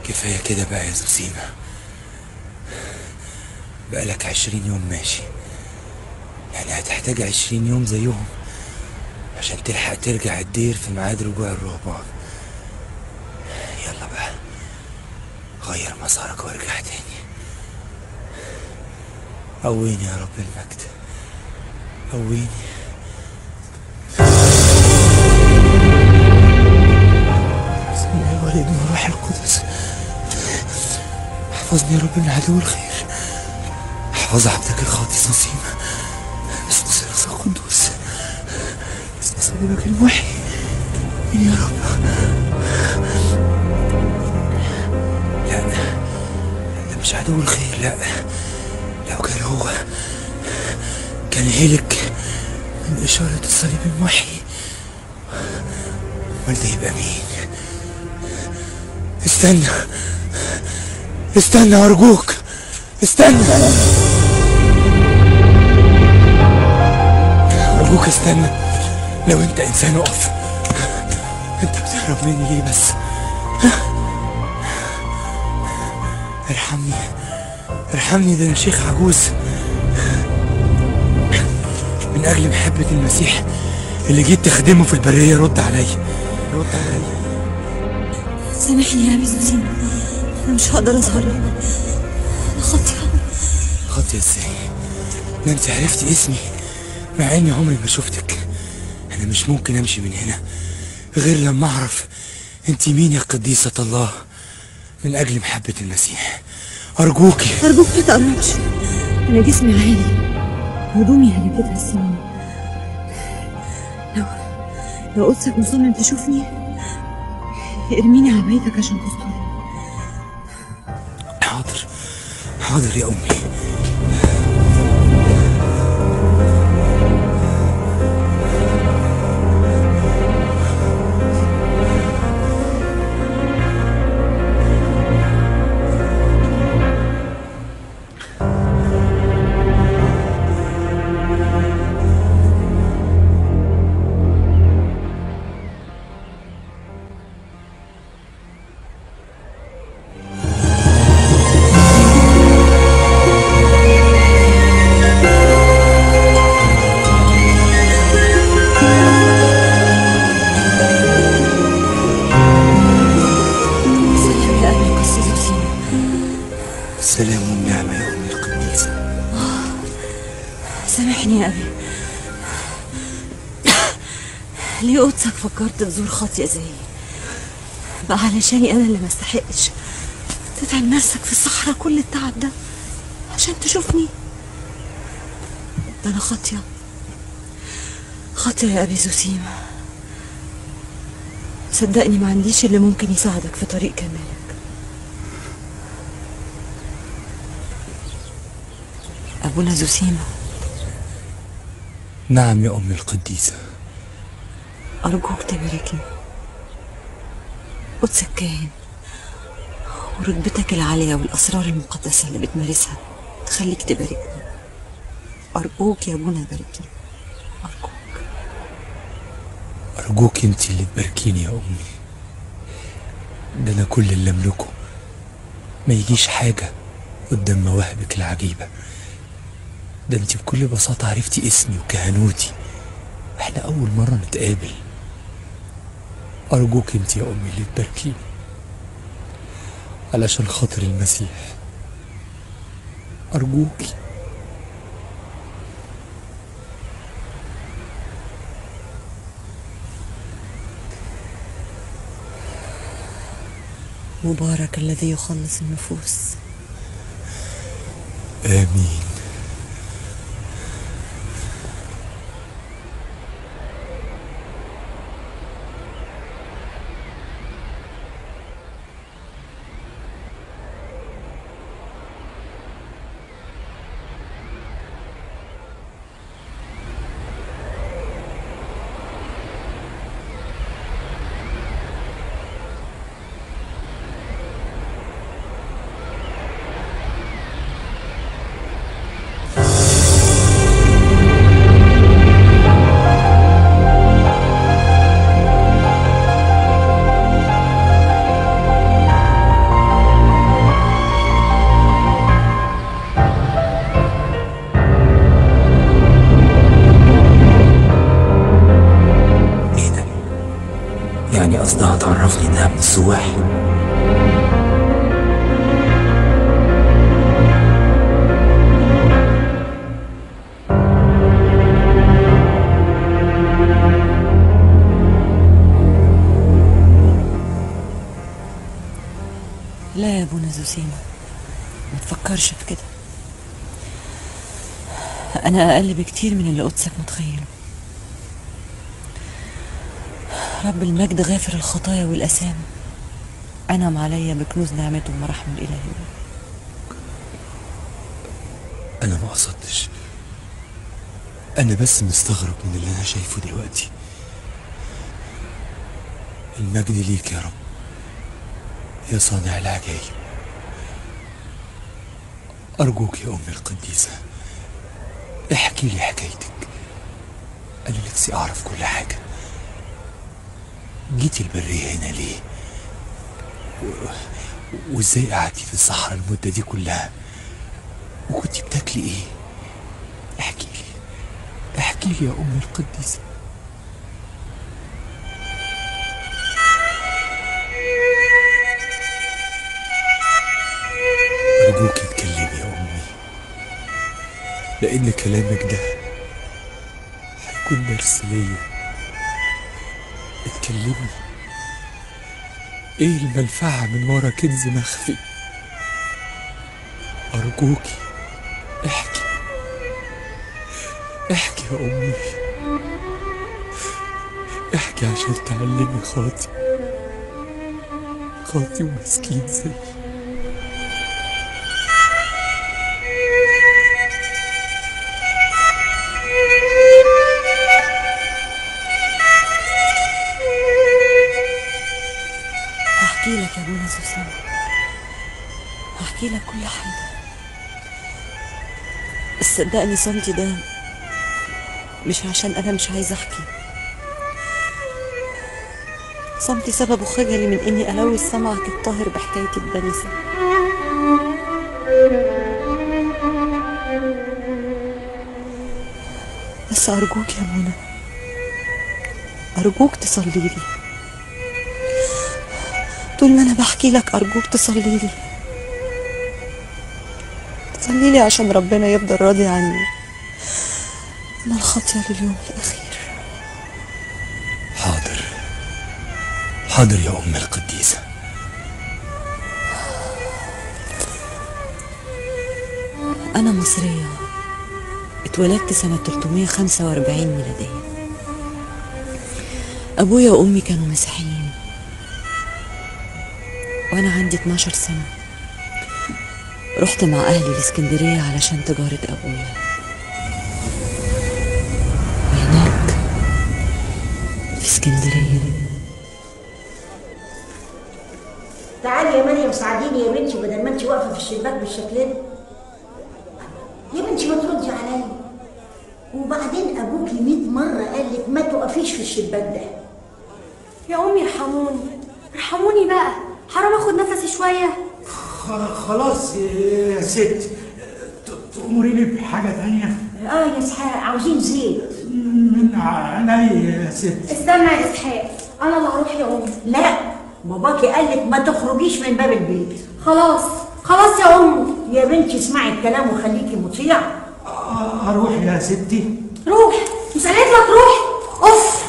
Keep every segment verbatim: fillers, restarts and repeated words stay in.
كفاية كده بقى يا زوسيمة. بقالك عشرين يوم ماشي، يعني هتحتاج عشرين يوم زيهم عشان تلحق ترجع الدير في ميعاد رجوع الرهبان. يلا بقى غير مسارك وارجع تاني. قويني يا رب المجد، قويني. بسم الله والابن والروح القدس. احفظني يا رب من عدو الخير، احفظ عبدك الخاطي زوسيمة باسم ثالوث القدوس، باسم سيدك المحيي يا رب. لا ده مش عدو الخير، لا. لو كان هو كان هلك من إشارة الصليب المحيي، امال ده يبقى مين؟ استنى استنى أرجوك، استنى أرجوك استنى. لو أنت إنسان اقف. أنت بتهرب مني ليه بس؟ ارحمني ارحمني، ده أنا شيخ عجوز. من أجل محبة المسيح اللي جيت تخدمه في البرية رد عليا، رد عليا. سامحني يا أبي زوسيمة، أنا مش هقدر أظهر لك، أنا خاطئة. خاطئة إزاي؟ ده أنت عرفتي اسمي مع إني عمري ما شفتك. أنا مش ممكن أمشي من هنا غير لما أعرف أنت مين يا قديسة الله. من أجل محبة المسيح أرجوكي أرجوك ما تقربش، أنا جسمي عالي، هدومي هلكتها السنين. لو لو قدسك مصمم تشوفني ارميني على بيتك عشان تسترني. حاضر حاضر يا أمي. السلام والنعمة يا أمي القديسة. سامحني يا أبي، ليه قدسك فكرت تزور خاطية زيي؟ بقى علشاني أنا اللي ما استحقش تتعب نفسك في الصحراء كل التعب ده عشان تشوفني؟ ده أنا خاطية خاطية يا أبي زوسيمة. صدقني ما عنديش اللي ممكن يساعدك في طريق كمالك. أبونا زوسيمة. نعم يا أمي القديسة. أرجوك تباركني، قدسك كاهن ورتبتك العالية والأسرار المقدسة اللي بتمارسها تخليك تباركني. أرجوك يا أبونا باركني، أرجوك. أرجوك أنت اللي تباركيني يا أمي. ده أنا كل اللي أملكه ما يجيش حاجة قدام مواهبك العجيبة. ده انت بكل بساطة عرفتي اسمي وكهنوتي، احنا أول مرة نتقابل. أرجوك انت يا أمي اللي تباركيني علشان خاطر المسيح، أرجوكي. مبارك الذي يخلص النفوس. آمين. كده هتعرفني انها من السواح؟ لا يا ابونا زوسيما، ما تفكرش في كده. انا اقل بكتير من اللي قدسك متخيله. رب المجد غافر الخطايا والأثام، أنعم عليا بكنوز نعمته ومراحمه الإلهية. أنا ما قصدتش، أنا بس مستغرب من اللي أنا شايفه دلوقتي. المجد ليك يا رب يا صانع العجائب. أرجوك يا أمي القديسة احكي لي حكايتك، أنا نفسي أعرف كل حاجة. جيتي البرية هنا ليه؟ و... وازاي قعدتي في الصحراء المدة دي كلها؟ وكنتي بتاكلي ايه؟ احكي لي احكي لي يا أمي القديسة. أرجوك اتكلمي يا أمي، لأن كلامك ده هيكون درس ليا. اتكلمي، ايه المنفعة من ورا كنز مخفي؟ أرجوكي احكي احكي يا أمي، احكي عشان تعلمي خاطي خاطي ومسكين زي. هحكي لك يا ابونا زوسيما، هحكي لك كل حاجة. صدقني صمتي ده مش عشان أنا مش عايزة أحكي، صمتي سببه خجلي من إني ألوث سمعك الطاهر بحكايتي الدنيسة. بس أرجوك يا منى، أرجوك تصلي لي طول ما أنا بحكي لك. أرجوك تصلي لي تصلي لي عشان ربنا يفضل راضي عني. أنا الخاطية لليوم الأخير. حاضر حاضر يا أم القديسة. أنا مصرية، اتولدت سنة ثلاثمية وخمسة وأربعين ميلادية. أبويا وأمي كانوا مسيحيين، وأنا عندي اتناشر سنة رحت مع أهلي الإسكندرية علشان تجارة أبويا. وهناك في اسكندرية. تعالي يا مريم ساعديني يا بنتي، بدل ما انت واقفة في الشباك بالشكل ده. يا بنتي ما تردي عليا. وبعدين أبوكي مية مرة قال لك ما تقفيش في الشباك ده. يا أمي ارحموني ارحموني بقى، حرام اخد نفسي شوية. خلاص يا ست، تأمريني بحاجة تانية؟ اه يا اسحاق، عاوزين زيت. من عينيا يا ست. استنى يا اسحاق، أنا اللي هروح يا أمي. لا، باباكي قال لك ما تخرجيش من باب البيت. خلاص خلاص يا أمي. يا بنتي اسمعي الكلام وخليكي مطيع. أروح يا ستي؟ روح، مش قالت لك روح؟ أوف.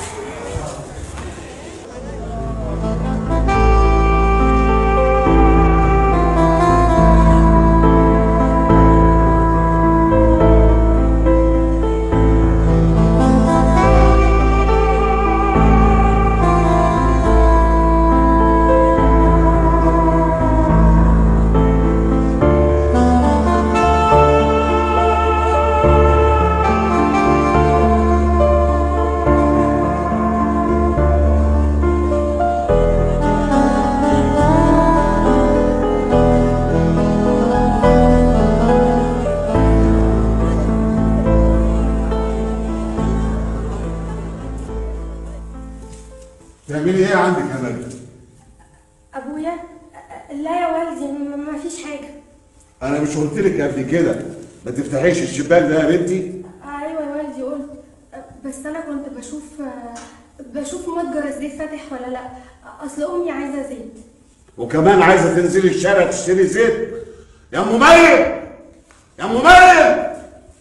تعملي ايه عندك يا مريم؟ أبويا؟ لا يا والدي، ما فيش حاجة. انا مش قلت لك قبل كده ما تفتحيش الشباك ده يا بنتي؟ أيوة يا والدي قلت، بس أنا كنت بشوف بشوف متجر الزيت فاتح ولا لا، اصل امي عايزه زيت. وكمان عايزه تنزلي الشارع تشتري زيت؟ يا ام مريم، يا ام مريم.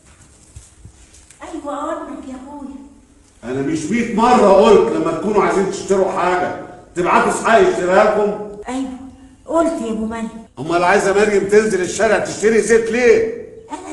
ايوه اقولك يا ابويا. انا مش مية مره قلت لما تكونوا عايزين تشتروا حاجه تبعتوا صحابي يشتريها لكم؟ ايوه قلت يا ابو مريم. امال عايزه مريم تنزل الشارع تشتري زيت ليه؟ انا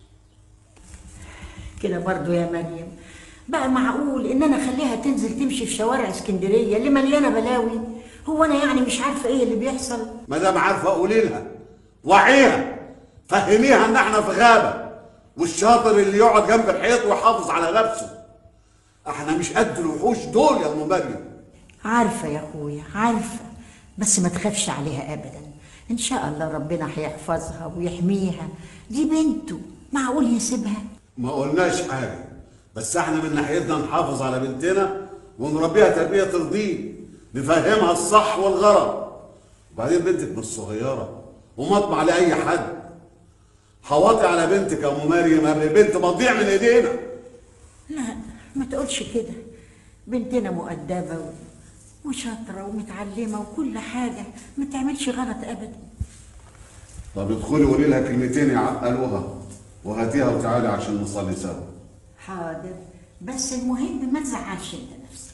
كده برضو يا مريم، بقى معقول ان انا اخليها تنزل تمشي في شوارع اسكندريه اللي مليانه بلاوي؟ هو انا يعني مش عارفه ايه اللي بيحصل؟ ما دام عارفه قولي لها، وعيها، فهميها ان احنا في غابه، والشاطر اللي يقعد جنب الحيط ويحافظ على نفسه. احنا مش قد الوحوش دول يا ام مريم. عارفه يا اخويا عارفه، بس ما تخافش عليها ابدا، ان شاء الله ربنا هيحفظها ويحميها، دي بنته، معقول يسيبها؟ ما قلناش حاجه، بس احنا من ناحيتنا نحافظ على بنتنا ونربيها تربيه ترضيه، نفهمها الصح والغلط. وبعدين بنتك مش صغيره ومطمع لاي حد. حواطي على بنتك يا ام مريم قبل البنت ما تضيع من ايدينا. لا ما تقولش كده، بنتنا مؤدبه وشاطره ومتعلمه وكل حاجه، ما تعملش غلط ابدا. طب ادخلي قولي لها كلمتين يعقلوها وهاتيها وتعالي عشان نصلي سوا. حاضر، بس المهم ما تزعلش انت نفسك.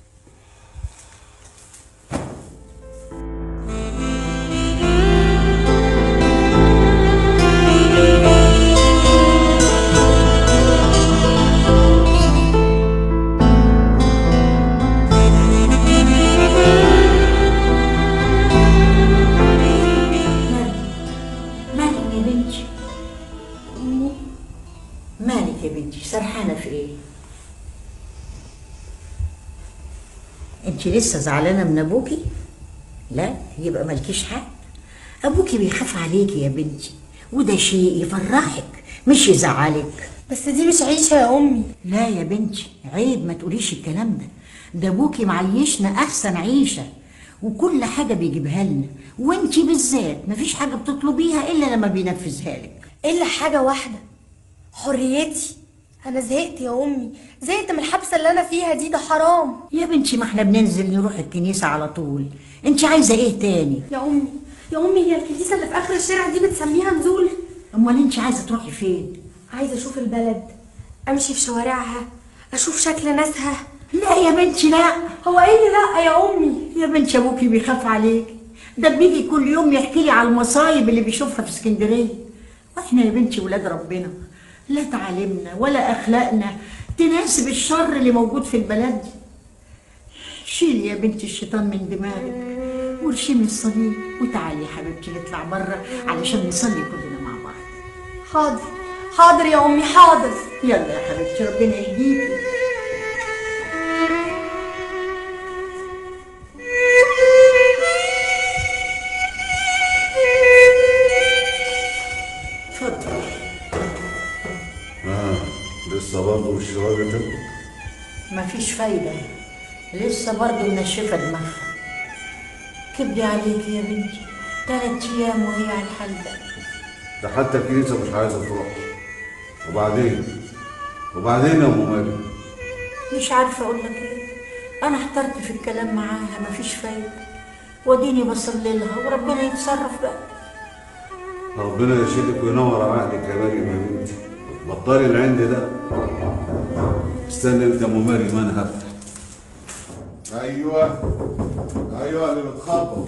مالك يا بنتي سرحانه في ايه؟ انت لسه زعلانه من ابوكي؟ لا يبقى مالكيش حق، ابوكي بيخاف عليكي يا بنتي، وده شيء يفرحك مش يزعلك. بس دي مش عيشه يا امي. لا يا بنتي عيب ما تقوليش الكلام ده، ده ابوكي معيشنا احسن عيشه وكل حاجه بيجيبها لنا، وانتي بالذات مفيش حاجه بتطلبيها الا لما بينفذها لك. الا حاجه واحده، حريتي. انا زهقت يا امي، زهقت من الحبسه اللي انا فيها دي، ده حرام. يا بنتي ما احنا بننزل نروح الكنيسه على طول، انت عايزه ايه تاني؟ يا امي يا امي هي الكنيسه اللي في اخر الشارع دي بتسميها نزول؟ امال انت عايزه تروحي فين؟ عايزه اشوف البلد، امشي في شوارعها، اشوف شكل ناسها. لا يا بنتي لا. هو ايه اللي لا يا امي؟ يا بنتي ابوكي بيخاف عليك، ده بيجي كل يوم يحكي لي على المصايب اللي بيشوفها في اسكندريه، واحنا يا بنتي ولاد ربنا لا تعلمنا ولا اخلاقنا تناسب الشر اللي موجود في البلد دي. شيلي يا بنتي الشيطان من دماغك وارشمي الصليب وتعالي يا حبيبتي نطلع بره علشان نصلي كلنا مع بعض. حاضر حاضر يا امي حاضر. يلا يا حبيبتي ربنا يهديكي. اتفضل. اه لسه برضه مش راضيه تاكل؟ مفيش فايده، لسه برضه منشفه دماغها. كبدي عليكي يا بنتي، تلات ايام وهي على الحال ده. ده حتى الكنيسه مش عايزه تروح. وبعدين وبعدين يا ام مريم؟ مش عارفه اقول لك ايه، انا احترت في الكلام معاها، مفيش فايده، واديني بصلي لها وربنا يتصرف بقى. ربنا يرشدك وينور عقلك يا مريم يا بنتي، بطلي العند ده. استنى انت يا ام مريم انا هفتح. ايوه ايوه اللي بتخبط.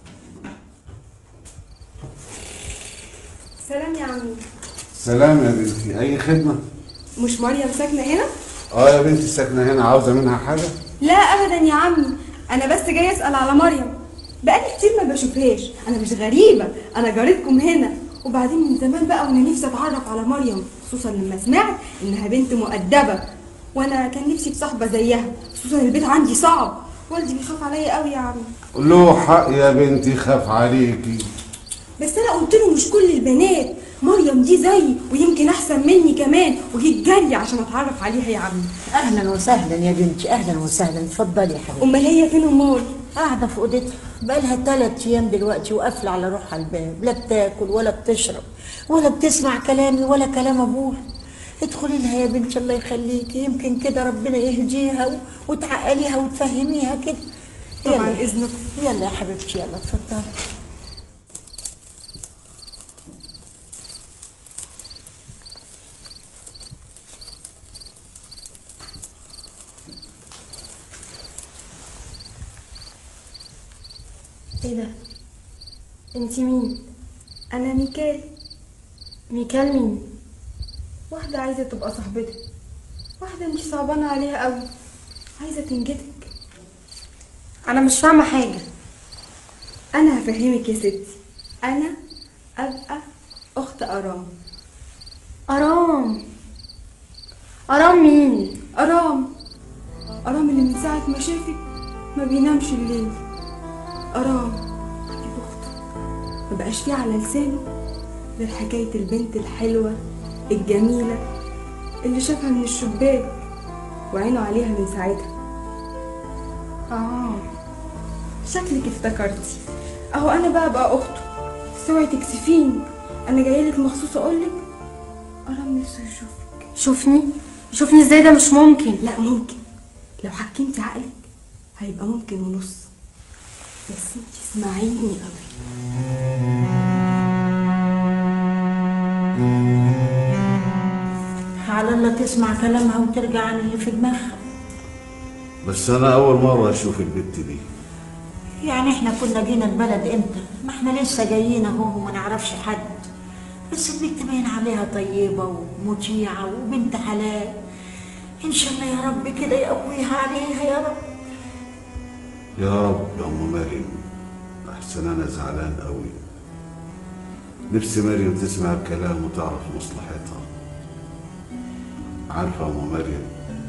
سلام يا عمي. سلام يا بنتي، اي خدمه؟ مش مريم ساكنه هنا؟ اه يا بنتي ساكنه هنا، عاوزه منها حاجه؟ لا ابدا يا عمي، انا بس جايه اسال على مريم، بقالي كتير ما بشوفهاش. انا مش غريبه، انا جارتكم هنا، وبعدين من زمان بقى وانا نفسي اتعرف على مريم، خصوصا لما سمعت انها بنت مؤدبه، وانا كان نفسي بصاحبه زيها، خصوصا البيت عندي صعب، والدي بيخاف عليا قوي يا عمي. له حق يا بنتي خاف عليكي، بس انا قلت له مش كل البنات، مريم دي زيي ويمكن احسن مني كمان، وجيت جري عشان اتعرف عليها يا عمي. اهلا وسهلا يا بنتي، اهلا وسهلا، اتفضلي يا حبيبتي. امال هي فين امال؟ قاعده في اوضتها بقالها ثلاث ايام دلوقتي وقافله على روحها الباب، لا بتاكل ولا بتشرب ولا بتسمع كلامي ولا كلام ابوها. ادخلي لها يا بنتي الله يخليكي، يمكن كده ربنا يهديها و- وتعقليها وتفهميها كده. طبعا يلا. اذنكم. يلا يا حبيبتي يلا اتفضلي. ايه ده؟ انتي مين؟ انا ميكال. ميكال مين؟ واحده عايزه تبقى صاحبتك، واحده انتي صعبانه عليها قوي، عايزه تنجدك. انا مش فاهمه حاجه. انا هفهمك يا ستي. انا ابقى اخت ارام. ارام؟ ارام مين؟ ارام ارام اللي من ساعه ما شافك ما بينامش الليل. ارام حبيب اخته، ما بقاش فيه على لسانه غير حكايه البنت الحلوه الجميله اللي شافها من الشباك وعينه عليها من ساعتها. اه شكلك افتكرتي. اهو انا بقى بقى اخته، بس اوعي تكسفيني، انا جايلك مخصوص اقولك ارام نفسه يشوفك. شوفني؟ شوفني ازاي؟ ده مش ممكن. لا ممكن، لو حكمتي عقلك هيبقى ممكن ونص، بس انتي اسمعيني قوي. على الله تسمع كلامها وترجع عن اللي في دماغها. بس انا اول مره اشوف البت دي. يعني احنا كنا جينا البلد امتى؟ ما احنا لسه جايين اهو وما نعرفش حد، بس البنت باين عليها طيبه ومطيعه وبنت حلال. ان شاء الله يا رب كده يقويها عليها يا رب. يا رب يا ام مريم، احسن انا زعلان قوي. نفسي مريم تسمع الكلام وتعرف مصلحتها. عارفه يا ام مريم،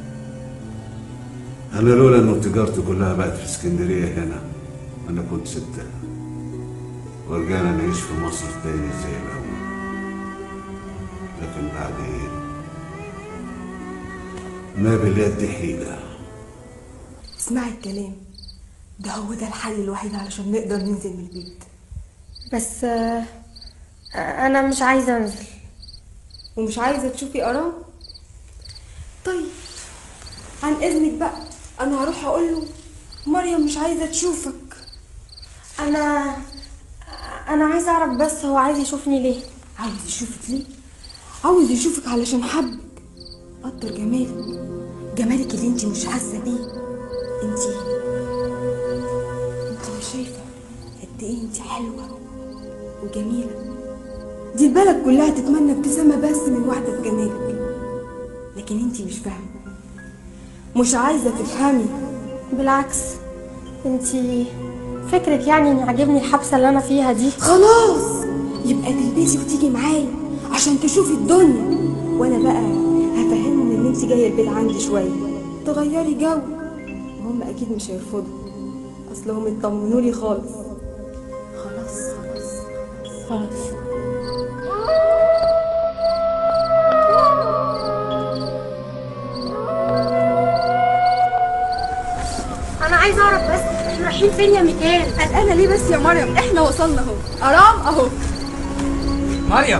انا لولا انه تجارتي كلها بقت في اسكندريه هنا انا كنت سبتها ورجعنا نعيش في مصر تاني زي الاول. لكن بعدين ما باليد حيله. اسمعي الكلام ده، هو ده الحل الوحيد علشان نقدر ننزل من البيت. بس آه، انا مش عايزه انزل. ومش عايزه تشوفي ارام؟ طيب عن اذنك بقى، انا هروح اقول له مريم مش عايزه تشوفك. انا انا عايزه اعرف بس هو عايز يشوفني ليه؟ عاوز يشوفك ليه؟ عاوز يشوفك علشان حبك، قدر جمالك، جمالك اللي انتي مش حاسه بيه. انتي انتي مش شايفه قد ايه انتي حلوه وجميله؟ دي البلد كلها تتمنى ابتسامه بس من واحده في جمالك، لكن انتي مش فاهمه، مش عايزه تفهمي. بالعكس، انتي فكرك يعني ان عاجبني الحبسه اللي انا فيها دي؟ خلاص يبقى تلبسي وتيجي معايا عشان تشوفي الدنيا، وانا بقى هفهمهم ان انت جايه البيت عندي شويه تغيري جو، وهم اكيد مش هيرفضوا، اصلهم اطمنوا لي خالص. خلاص خلاص خلاص. انا عايزه اعرف بس احنا رايحين فين يا ميكال؟ قلقانه ليه بس يا مريم؟ احنا وصلنا اهو. ارام اهو. مريم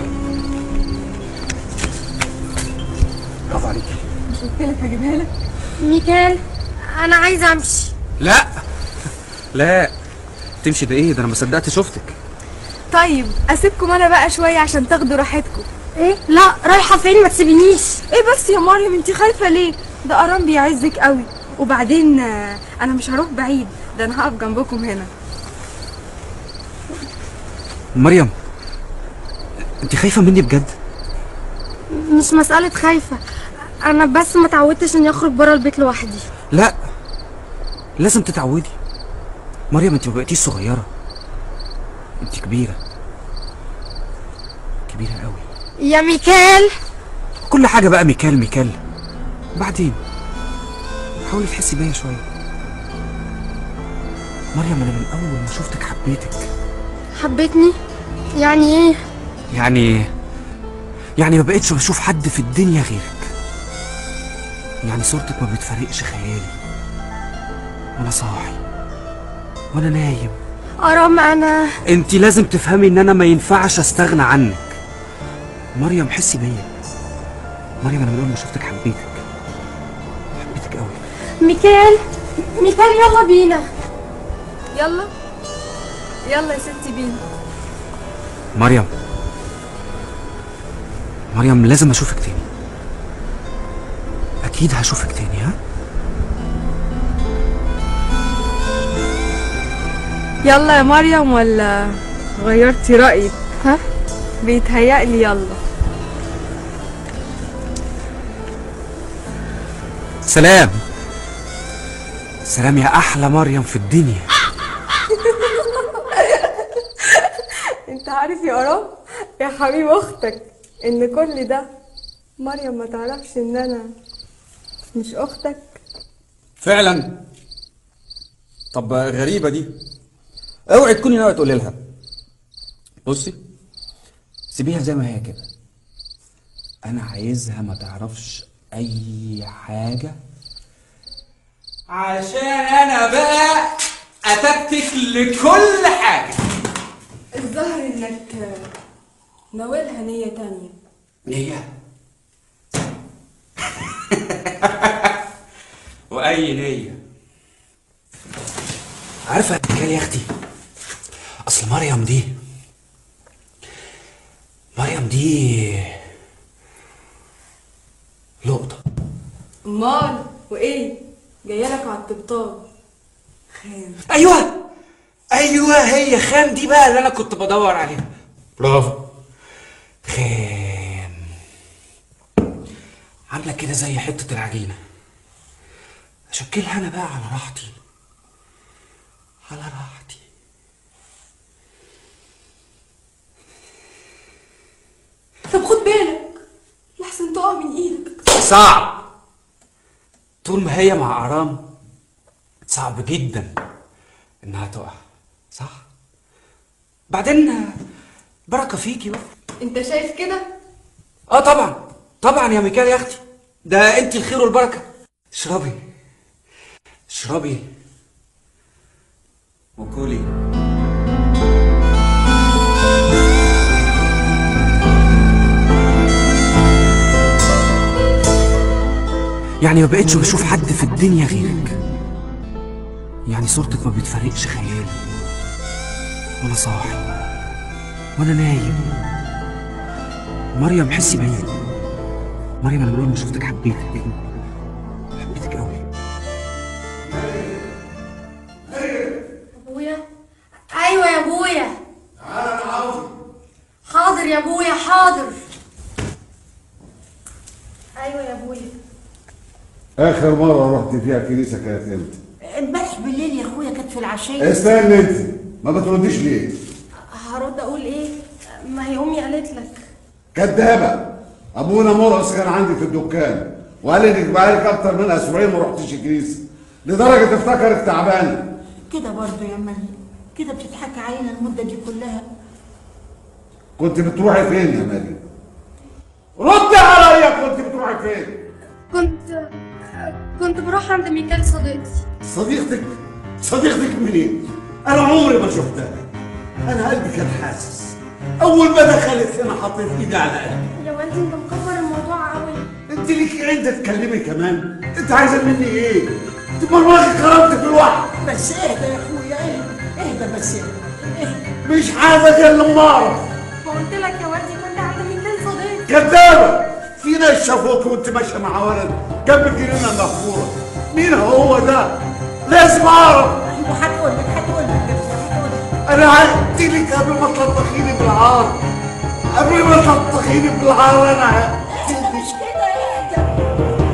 برافو عليكي. مش قلت لك هجيبها لك؟ ميكال انا عايزه امشي. لا لا تمشي ده ايه؟ ده انا ما صدقت شفتك. طيب اسيبكم انا بقى شويه عشان تاخدوا راحتكم. ايه؟ لا رايحه فين؟ ما تسيبينيش. ايه بس يا مريم انت خايفه ليه؟ ده ارام بيعزك قوي، وبعدين آه، انا مش هروح بعيد، ده انا هقف جنبكم هنا. مريم انت خايفه مني بجد؟ مش مساله خايفه، انا بس ما تعودتش اني اخرج بره البيت لوحدي. لا لازم تتعودي. مريم انت ما بقيتيش صغيره، انت كبيره كبيره قوي يا ميكال. كل حاجه بقى ميكال ميكال. بعدين حاولي تحسي بيا شويه. مريم انا من اول ما شفتك حبيتك. حبيتني؟ يعني ايه؟ يعني يعني ما بقتش بشوف حد في الدنيا غيرك. يعني صورتك ما بتفارقش خيالي وانا صاحي وانا نايم. ارام انا انت لازم تفهمي ان انا ما ينفعش استغنى عنك. مريم حسي بيا، مريم انا من اول ما شفتك حبيتك حبيتك قوي. ميكال ميكال يلا بينا. يلا يلا يا ستي بينا. مريم مريم لازم اشوفك تاني، اكيد هشوفك تاني. ها يلا يا مريم ولا غيرتي رأيك؟ ها بيتهيألي يلا. سلام سلام يا احلى مريم في الدنيا. انت عارف يا قرام يا حبيب اختك ان كل ده مريم ما تعرفش ان انا مش اختك. فعلا؟ طب غريبه دي، اوعي تكوني ناويه تقولي لها. بصي سيبيها زي ما هي كده، انا عايزها ما تعرفش اي حاجه عشان انا بقى اتكتك لكل حاجه. الظاهر انك ناويلها نية تانية. نية؟ واي نية؟ عارفه يا يا اختي، اصل مريم دي مريم دي لقطه. امال وايه؟ جايلك على الطبطاب خام. ايوه ايوه هي خام دي بقى اللي انا كنت بدور عليها. برافو خام، عامله كده زي حته العجينه، اشكلها انا بقى على راحتي على راحتي. طب خد بالك لحسن تقع من ايدك. صعب، طول ما هي مع ارام صعب جدا انها تقع، صح؟ بعدين بركه فيكي بقى. انت شايف كده؟ اه طبعا طبعا يا ميكال يا اختي، ده انت الخير والبركه. اشربي اشربي وكلي. يعني ما بقتش بشوف حد في الدنيا غيرك، يعني صورتك ما بتفرقش خيالي وانا صاحي وانا نايم. مريم حسي بيا، مريم انا من اول ما شفتك حبيتك حبيتك قوي. ابويا؟ ايوه يا ابويا. تعالى انا عاوزك. حاضر يا ابويا حاضر. ايوه يا ابويا. اخر مره رحت فيها الكنيسه كانت امتى؟ امبارح بالليل يا اخويا، كانت في العشيه. استنى انت، ما بترديش ليه؟ هرد اقول ايه؟ ما هي امي قالت لك. كدابه. ابونا مرقص كان عندي في الدكان وقال لي انك بقالك اكتر من اسبوعين ما رحتش الكنيسه، لدرجه افتكرك تعبانه. كده برضه يا مريم، كده بتضحكي علينا المده دي كلها. كنت بتروحي فين يا مريم؟ رد عليا، كنت بتروحي فين؟ كنت كنت بروح عند ميكال صديقتي. صديقتك؟ صديقتك منين؟ انا عمري ما شفتها. انا قلبي كان حاسس اول ما دخلت هنا حطيت ايدي على قلبي. يا والدي انت مكبر الموضوع قوي. انت ليك عند تتكلمي كمان؟ انت عايزه مني ايه؟ انت مرمغي كرامتك بالواحد. بس اهدى يا اخويا، اهدى اهدى بس اهدى اهدى. مش عايزه غير لما اعرف. ما قلت لك يا والدي كنت عند ميكال صديقتي. كدابه. في ناس شافوك وانت ماشيه مع ولد جنب الجنينه المغفوره. مين هو ده؟ لازم اعرف. ايوه هتقول لك هتقول لك هتقول لك. انا عهدت لك قبل ما تلطخيني بالعار، قبل ما تلطخيني بالعار انا عهدت لك. مش كده اهدى.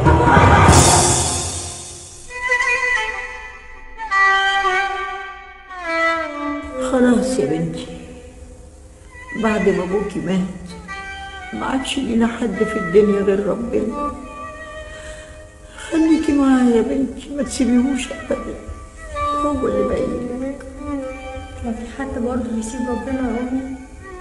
خلاص يا بنتي، بعد ما ابوكي مات ما عادش لينا حد في الدنيا غير ربنا. خليكي معاه يا بنتي، ما تسيبيهوش ابدا، هو اللي باين لك. ما في حد برضه بيسيب ربنا يا امي.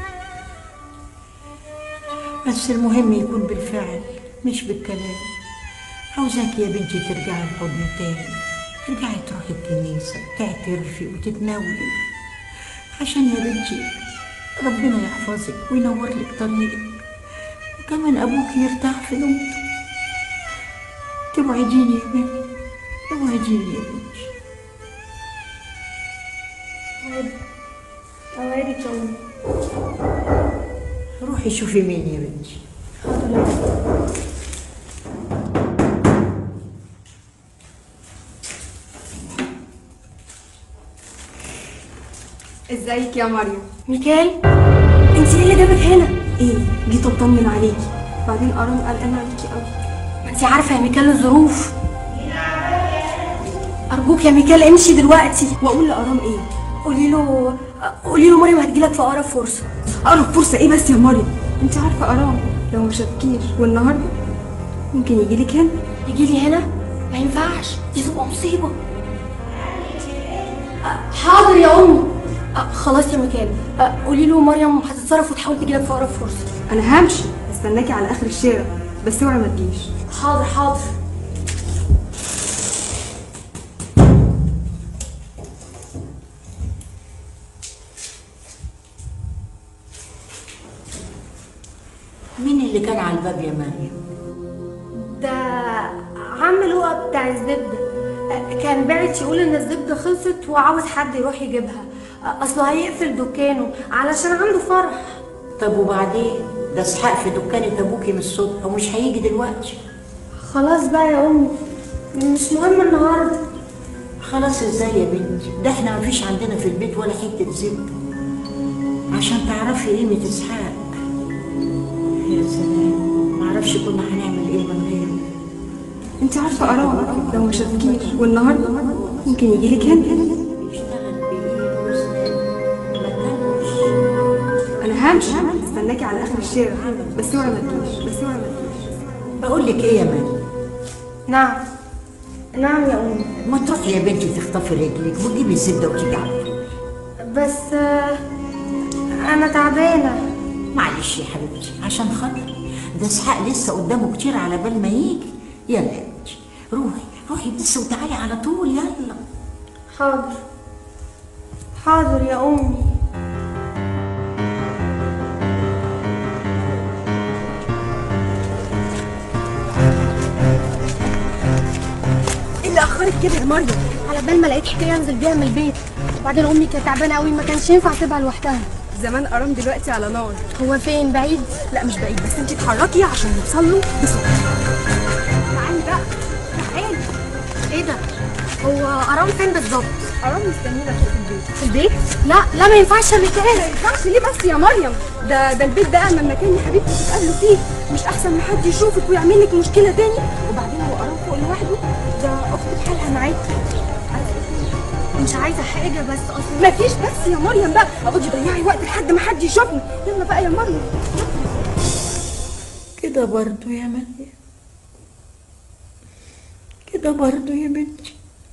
بس المهم يكون بالفعل مش بالكلام. عاوزاكي يا بنتي ترجعي الحضن تاني، ترجعي تروحي الكنيسة تعترفي وتتناولي، عشان يا بنتي ربنا يحفظك وينور لك طريقك. كمان ابوك يرتاح في نومته. توعديني يا بنتي، توعديني يا بنتي. اوعدك يا امي. روحي شوفي مين يا بنتي. ازيك يا مريم؟ ميكال، انت ايه اللي جابك هنا؟ ايه، جيت اطمن عليكي. بعدين ارام قلقان عليكي قوي. ما انت عارفه يا ميكال الظروف. ارجوك يا ميكال امشي دلوقتي. واقول لارام ايه؟ قولي له قولي له مريم هتجيلك في اقرب فرصه. اقرب فرصه ايه بس يا مريم؟ انت عارفه ارام لو ما شافكيش والنهارده ممكن يجيلك هنا. يجيلي هنا؟ ما ينفعش، دي تبقى مصيبه. حاضر يا امي. أه خلاص يا ميكال، أه قولي له مريم هتتصرف وتحاول تجيلك في اقرب فرصه. انا همشي استناكي على اخر الشارع، بس اوعي ما تجيش. حاضر حاضر. مين اللي كان على الباب يا مريم؟ ده عم لؤى بتاع الزبده. أه كان باعت يقول ان الزبده خلصت وعاوز حد يروح يجيبها. أه اصله هيقفل دكانه علشان عنده فرح. طب وبعدين؟ ده اسحاق في دكانة ابوكي من الصبح ومش هيجي دلوقتي. خلاص بقى يا امي، مش مهم النهارده. خلاص ازاي يا بنتي؟ ده احنا مفيش عندنا في البيت ولا حته زبده عشان تعرفي قيمه اسحاق. يا سلام، معرفش كنا هنعمل ايه من غيره. انت عارفه ارام لو ما شافكيش والنهارده ممكن يجيلك هنا. بيشتغل بايده وسنانه ما كانش. انا همشي استناكي على اخر الشارع، بس اوعي ما تجيش، بس اوعي ما تجيش. بقول لك ايه يا مريم؟ نعم نعم يا امي. ما تروحي يا بنتي تخطفي رجلك وتجيبي الزبده وتيجي على طول. بس آه، انا تعبانه. معلش يا حبيبتي عشان خاطري، ده اسحاق لسه قدامه كتير على بال ما يجي. يلا يا بنتي روحي روحي بس وتعالي على طول. يلا. حاضر حاضر يا امي. ايه اللي اخرك كده يا مريم؟ على بال ما لقيت حكايه انزل بيها من البيت، وبعدين امي كانت تعبانه قوي ما كانش ينفع اسيبها لوحدها. زمان ارام دلوقتي على نار. هو فين؟ بعيد؟ لا مش بعيد، بس انت اتحركي عشان نوصل له بسرعه. تعالي بقى تعالي. ايه ده؟ هو ارام فين بالظبط؟ ارام مستنينا في البيت. في البيت؟ لا لا ما ينفعش يا ميكال. ما ينفعش ليه بس يا مريم؟ ده ده البيت ده امن مكان يا حبيبتي تتقابلوا فيه، مش احسن ما حد يشوفك ويعمل لك مشكله تاني؟ وبعدين هو ارام فوق لوحده، ده اخته بحالها معاكي. مش عايزه حاجه بس اصلا. مفيش بس يا مريم بقى، اقعدي ضيعي وقت لحد ما حد يشوفني. يلا بقى يا مريم. كده برضو يا مريم، كده برضو يا بنتي.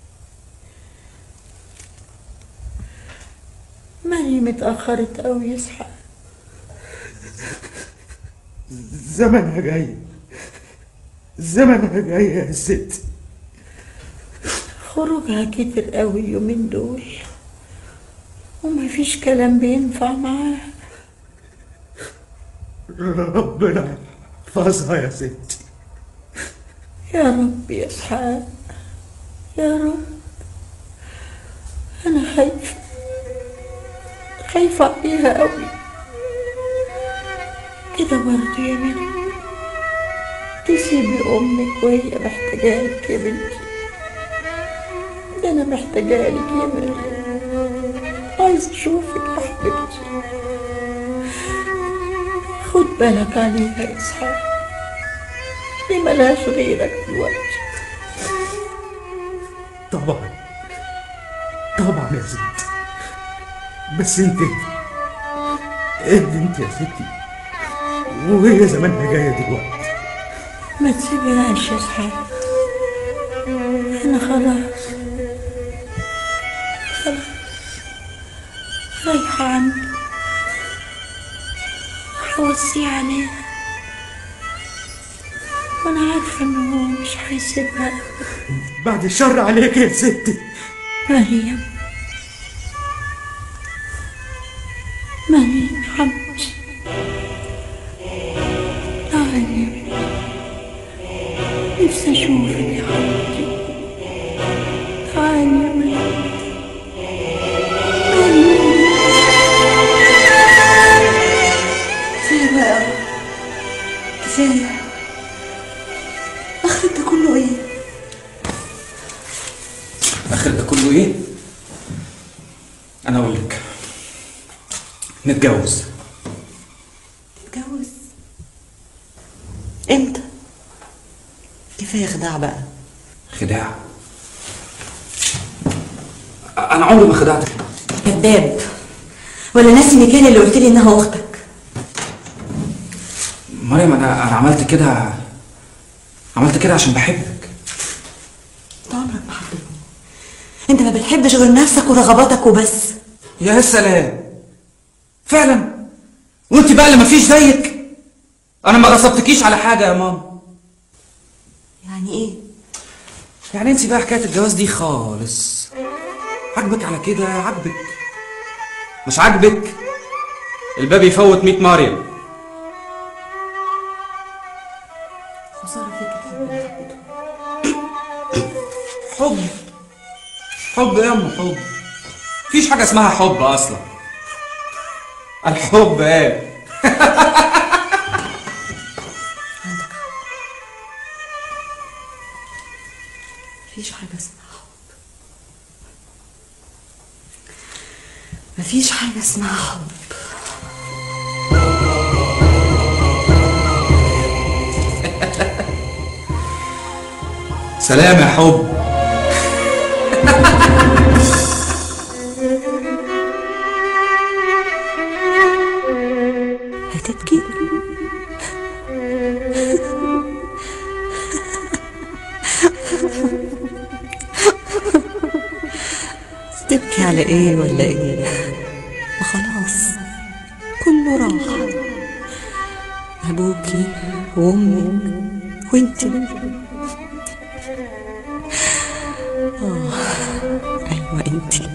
مريم اتأخرت أوي يا اسحاق. زمنها جاي، زمنها جاي يا ست. خروجها كتر قوي اليومين دول ومفيش كلام بينفع معاها. ربنا يحفظها يا ستي. يا رب يا اسحاق، يا رب. انا خايفه خايفه عليها قوي. كده برضه يا مريم تسيبي امك وهي محتاجالك يا بنتي. ده انا محتاجالك يا مريم، عايزه اشوفك يا حبيبتي. خد بالك عليها يا اسحاق، دي ملهاش غيرك دلوقتي. طبعا طبعا يا ست، بس انت اهدي انت يا ستي، وهي زمانها جايه دلوقتي. ما تسيبهاش يا اسحاق، انا خلاص خلاص رايحه عنده. هوصي عليها وانا عارفه ان هو مش هيسيبها. بعد الشر عليك يا ستي. مريم مريم حبيبتي، تعالي نتجوز. تتجوز؟ امتى؟ كفايه خداع بقى. خداع؟ انا عمري ما خدعتك. كذاب. ولا ناسي ميكال اللي قلت لي انها اختك؟ مريم انا انا عملت كده عملت كده عشان بحبك. انت عمرك ما حبيتني. انت ما بتحبش غير نفسك ورغباتك وبس. يا سلام، فعلا. وانت بقى اللي مفيش زيك. انا ما غصبتكيش على حاجه يا ماما. يعني ايه؟ يعني انت بقى حكايه الجواز دي خالص. عاجبك على كده عاجبك، مش عاجبك الباب يفوت مية مريم. خساره فيك الحب. حب حب يا ام حب؟ مفيش حاجه اسمها حب اصلا. الحب ايه؟ مفيش حاجه اسمها حب. مفيش حاجه اسمها حب. سلام يا حب. هتبكي؟ تبكي على ايه ولا ايه؟ وخلاص كله راح. ابوكي وامك وانتي. اه ايوه انتي.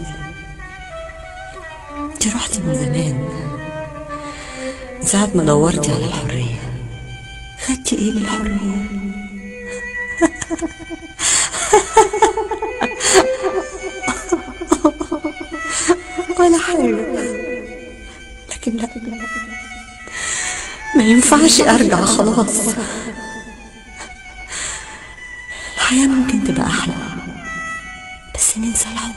انتي رحتي من زمان، من ساعة ما دورتي على الحرية. خدتي ايه من الحرية؟ ولا حاجة. لكن لا، ما ينفعش ارجع خلاص. الحياة ممكن تبقى احلى بس ننسى الحب.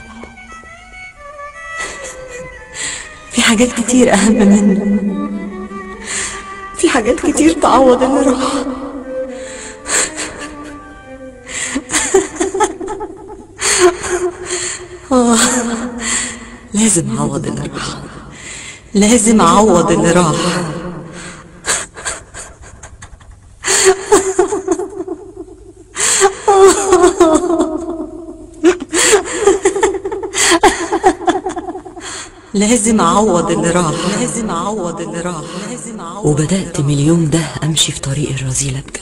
في حاجات كتير اهم منه. في حاجات كتير تعوض اللي راح. آه لازم اعوض اللي راح. لازم اعوض اللي راح. لازم اعوض اللي راح. لازم اعوض اللي راح. وبدأت من اليوم ده امشي في طريق الرذيلة بجد.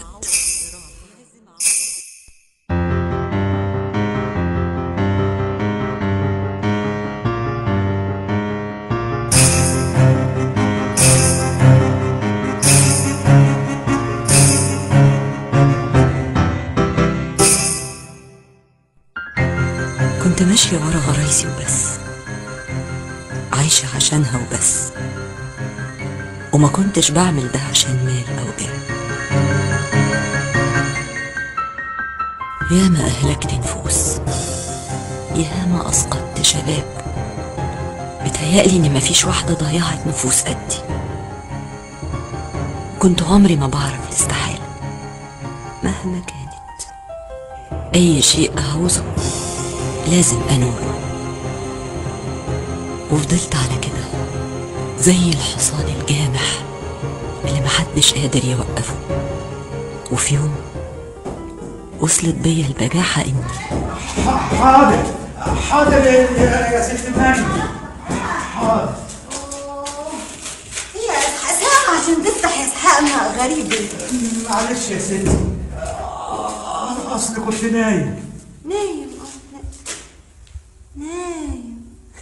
كنت ماشية ورا غرايزي وبس، عايشة عشانها وبس، وما كنتش بعمل ده عشان مال أو جاه. ياما أهلكت نفوس، ياما أسقطت شباب. بتهيألي إن مفيش واحدة ضيعت نفوس قدي. كنت عمري ما بعرف الاستحالة مهما كانت. أي شيء أعوزه لازم أنوله، وفضلت على كده زي الحصان الجامح اللي محدش قادر يوقفه. وفي يوم وصلت بيا البجاحة إني حاضر حاضر يا يا ست مريم، حاضر. هي اسحاق عشان تفتح اسحاقنا غريب. معلش يا ستي، اصل كنت نايم. نايم اه نايم.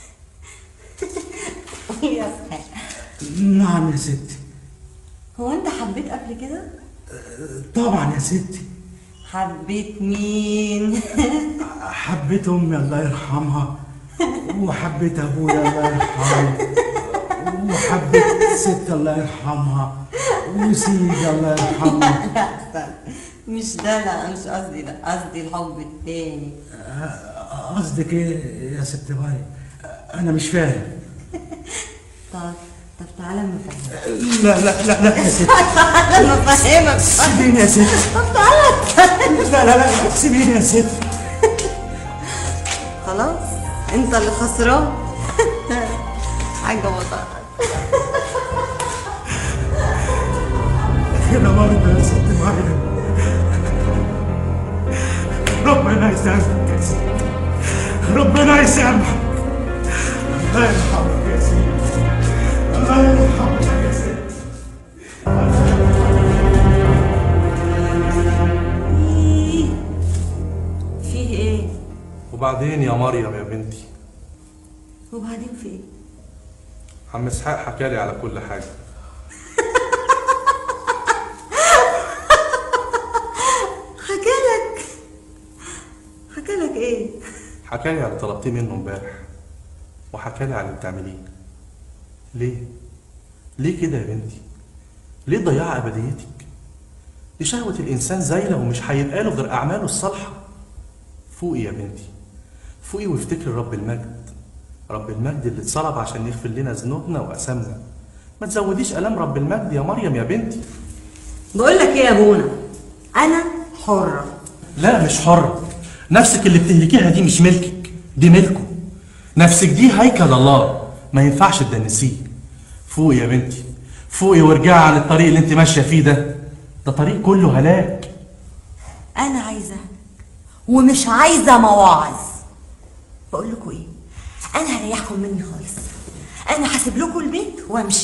يا اسحاق. نعم يا ستي. هو أنت حبيت قبل كده؟ طبعا يا ستي. حبيت مين؟ حبيت امي الله يرحمها، وحبيت ابويا الله يرحمه، وحبيت ست الله يرحمها، وسيدي الله يرحمه. لا مش ده، لا مش قصدي ده، قصدي الحب التاني. قصدك ايه يا ست مريم؟ انا مش فاهم. طب طب تعالى اما افهمك. لا لا لا لا يا ست. تعالى اما افهمك. سيبيني يا ست. طب تعالى. لا لا لا سيبيني يا ست. خلاص انت اللي خسران. حاجه وطنك. كده برضه يا ست مريم. ربنا يسامحك يا ست. ربنا يسامحك. الله يرحمك يا سيدي. الله يرحمك يا ست. فيه ايه؟ وبعدين يا مريم يا بنتي، وبعدين في ايه؟ عم اسحاق حكالي على كل حاجه. حكالك حكالك ايه؟ حكالي على اللي طلبتيه منه امبارح، وحكالي على اللي بتعمليه. ليه؟ ليه كده يا بنتي؟ ليه تضيعي ابديتك؟ دي شهوة الانسان زايله ومش هيبقى له غير اعماله الصالحه. فوقي يا بنتي، فوقي وافتكري رب المجد، رب المجد اللي اتصلب عشان يغفر لنا ذنوبنا واثامنا. ما تزوديش الام رب المجد يا مريم يا بنتي. بقول لك ايه يا ابونا، انا حره. لا مش حرة، نفسك اللي بتهلكيها دي مش ملكك، دي ملكه. نفسك دي هيكل الله، ما ينفعش تدنسيه. فوقي يا بنتي، فوقي وارجعي عن الطريق اللي انت ماشيه فيه ده، ده طريق كله هلاك. انا عايزه ومش عايزه مواعظ. بقول لكم ايه، انا هريحكم مني خالص. انا هسيب لكم البيت وامشي.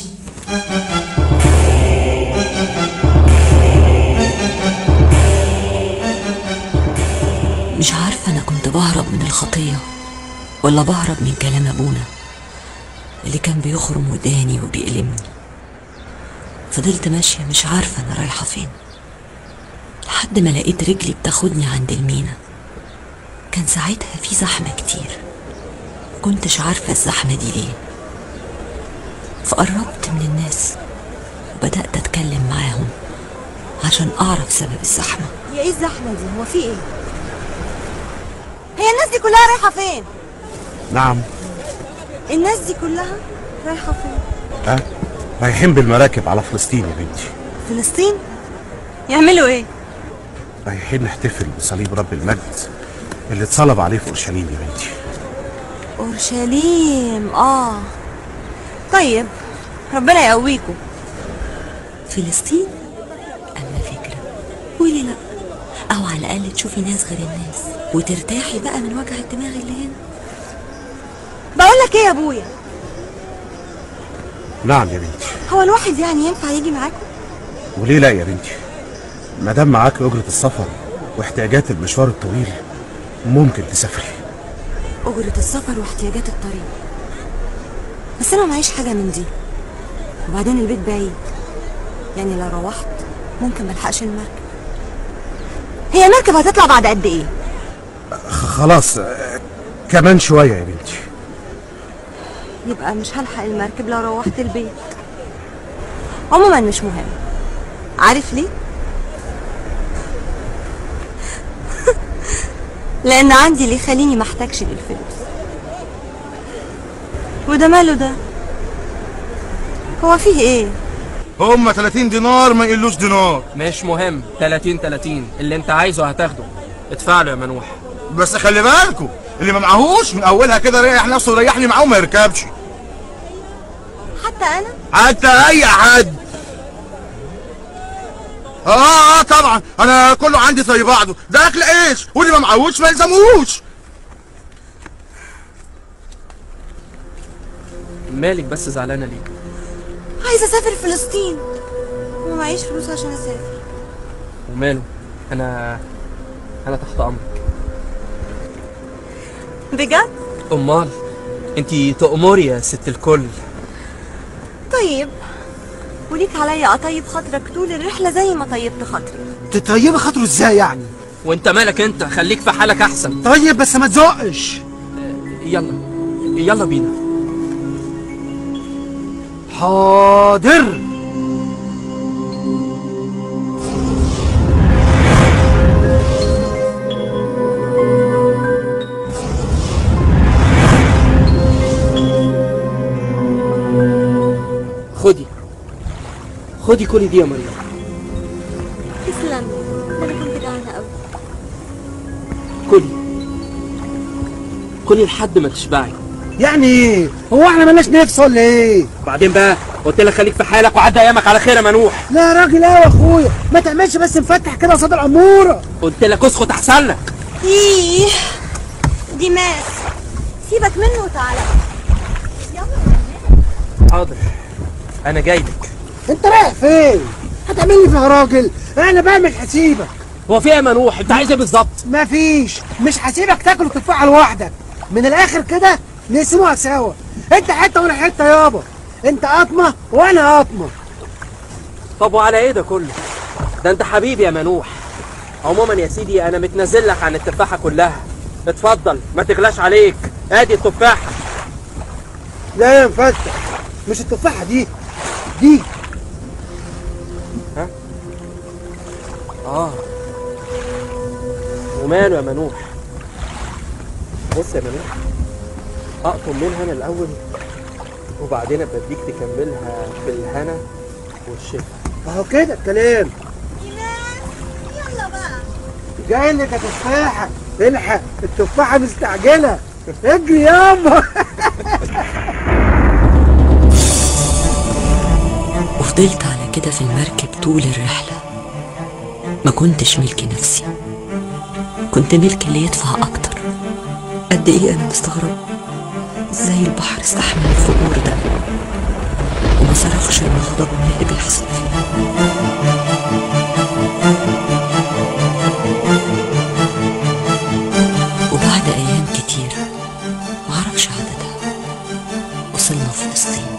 مش عارفة أنا كنت بهرب من الخطية ولا بهرب من كلام أبونا اللي كان بيخرم وداني وبيألمني. فضلت ماشية مش عارفة أنا رايحة فين، لحد ما لقيت رجلي بتاخدني عند المينا. كان ساعتها في زحمة كتير، مكنتش عارفة الزحمة دي ليه. فقربت من الناس وبدأت أتكلم معاهم عشان أعرف سبب الزحمة. هي ايه الزحمه دي؟ هو في ايه؟ هي الناس دي كلها رايحه فين؟ نعم. الناس دي كلها رايحه فين؟ ها؟ رايحين بالمراكب على فلسطين يا بنتي. فلسطين؟ يعملوا ايه؟ رايحين نحتفل بصليب رب المجد اللي اتصلب عليه في اورشليم يا بنتي. اورشليم، اه. طيب ربنا يقويكم. فلسطين؟ أما فكرة، قولي لأ، أو على الأقل تشوفي ناس غير الناس وترتاحي بقى من وجع الدماغ اللي هنا. بقول لك ايه يا ابويا، نعم يا بنتي. هو الواحد يعني ينفع يجي معاكم؟ وليه لا يا بنتي؟ ما دام معاك اجرة السفر واحتياجات المشوار الطويل ممكن تسافري. أجرة السفر واحتياجات الطريق، بس أنا معيش حاجة من دي، وبعدين البيت بعيد، يعني لو روحت ممكن ملحقش المركب. هي المركب هتطلع بعد قد إيه؟ خلاص كمان شوية يا بنتي. يبقى مش هلحق المركب لو روحت البيت. عموما مش مهم، عارف ليه؟ لأن عندي اللي يخليني محتاجش للفلوس. وده ماله ده؟ هو فيه ايه؟ هما تلاتين دينار ما يقلوش دينار. مش مهم، تلاتين تلاتين اللي انت عايزه هتاخده. ادفع له يا منوح. بس خلي بالكوا اللي ما معهوش من اولها كده ريح نفسه وريحني معاه وما يركبش. حتى انا؟ حتى اي حد. اه اه طبعا انا كله عندي زي بعضه، ده اكل عيش، واللي ما معهوش ما يلزموش. مالك بس زعلانه ليه؟ عايزه اسافر فلسطين ومعيش فلوس عشان اسافر. وماله، انا انا تحت امرك. بجد؟ امال انتي تأمري يا ست الكل. طيب وليك عليا اطيب خاطرك طول الرحله زي ما طيبت خاطري. تطيبي خاطره ازاي يعني؟ وانت مالك، انت خليك في حالك احسن. طيب بس ما تزقش. يلا يلا بينا. حاضر. خدي خدي كلي دي يا مريم. تسلم، ده انا كنت جعانه قوي. كلي كلي لحد ما تشبعي. يعني ايه؟ هو احنا مالناش نفس ولا ايه؟ بعدين بقى قلت لك خليك في حالك وعدي ايامك على خير يا منوح. لا يا راجل، ايه يا اخويا، ما تعملش بس مفتح كده قصاد الاموره. قلت لك اسكت احسن لك. ايه دي ماس، سيبك منه وتعالى. حاضر انا جاي لك. انت رايح فين؟ هتعمل لي فيها راجل؟ انا بعمل حسيبك. هو في ايه يا منوح؟ انت عايز ايه بالظبط؟ مفيش، مش هسيبك تاكل تفاحه لوحدك. من الاخر كده نقسموها سوا، انت حته وانا حته يابا. انت قطمه وانا قطمه. طب وعلى ايه ده كله؟ ده انت حبيبي يا منوح. عموما يا سيدي انا متنازل لك عن التفاحه كلها. اتفضل ما تغلاش عليك، ادي التفاحه. لا يا مفتح، مش التفاحه دي دي ها؟ اه وماله يا منوح؟ بص يا منوح، اقطم منها انا الاول وبعدين ابقى اديك تكملها في الهنا والشفا. اهو كده الكلام. يلا بقى، جاي لك يا تفاحه، الحق التفاحه مستعجله، اجري يابا. وفضلت على كده في المركب طول الرحلة. ما كنتش ملك نفسي، كنت ملك اللي يدفع أكتر. قد إيه أنا مستغرب إزاي البحر استحمل الفقور ده وما صرخش من غضبه من اللي بيحصل فيه. وبعد أيام كتير معرفش عددها وصلنا فلسطين.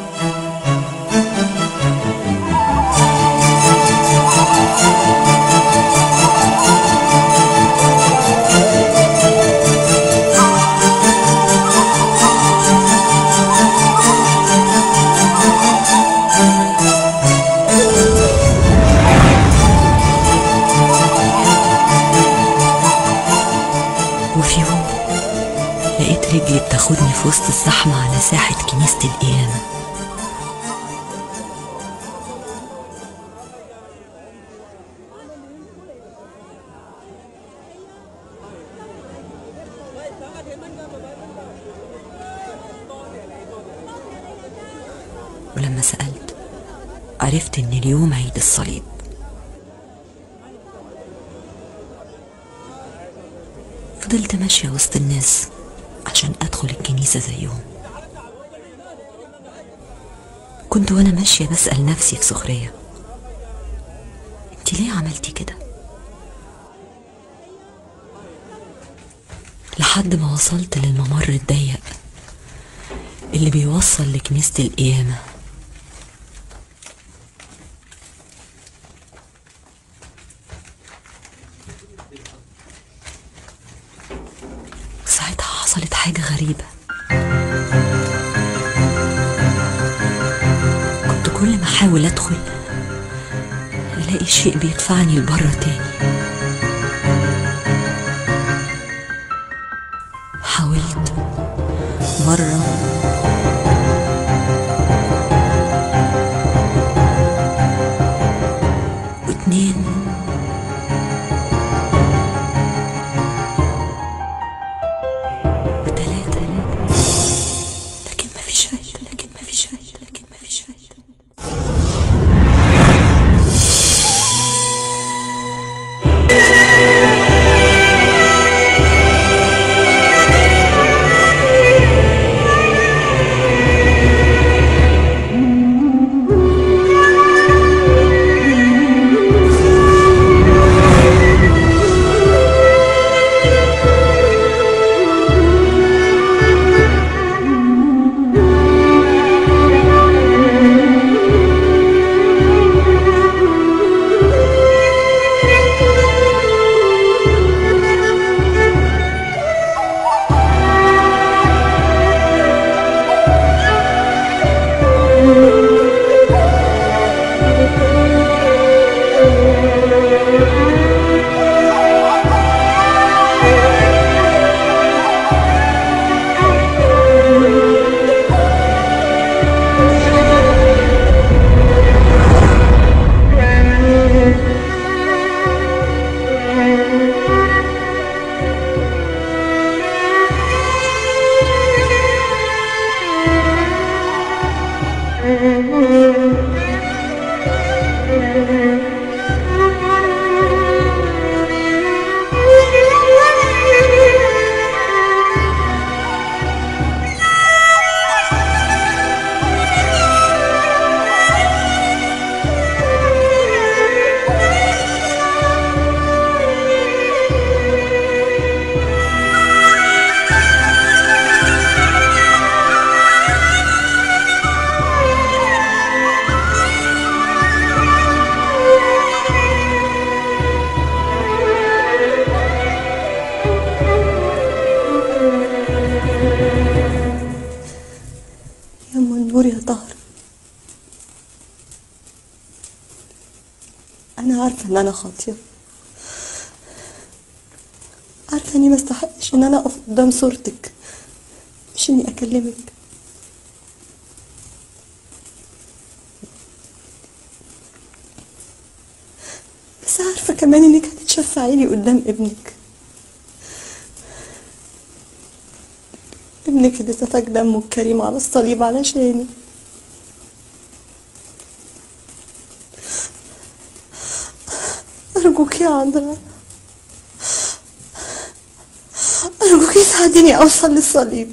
وفي يوم لقيت رجلي بتاخدني في وسط الزحمة على ساحة كنيسة القيامة. ولما سألت عرفت إن اليوم عيد الصليب. فضلت ماشية وسط الناس عشان أدخل الكنيسة زيهم. كنت وأنا ماشية بسأل نفسي في سخرية، انتي ليه عملتي كده؟ لحد ما وصلت للممر الضيق اللي بيوصل لكنيسة القيامة. ساعتها حصلت حاجة غريبة. كنت كل ما احاول ادخل الاقي شيء بيدفعني لبره تاني. حاولت مرة واتنين يا طاهر، أنا عارفة إن أنا خاطية، عارفة إني ما استحقش إن أنا أقف قدام صورتك، مش إني أكلمك. بس عارفة كمان إنك هتتشفعي لي قدام ابنك، ابنك اللي سفك دمه الكريم على الصليب علشاني. أرجوك يا عذراء، أرجوك ساعديني أوصل للصليب.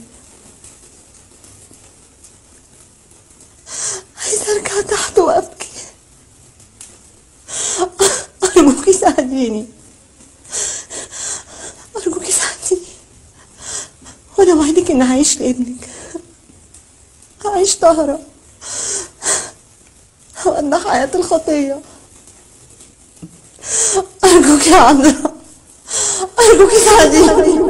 عايزة أرجع تحت وأبكي. أرجوك ساعديني، أرجوك ساعديني، وأنا وعدك إني هعيش لابنك، هعيش طاهرة وأمنع حياة الخطية. أرجوك يا عذراء، أرجوك ساعديني.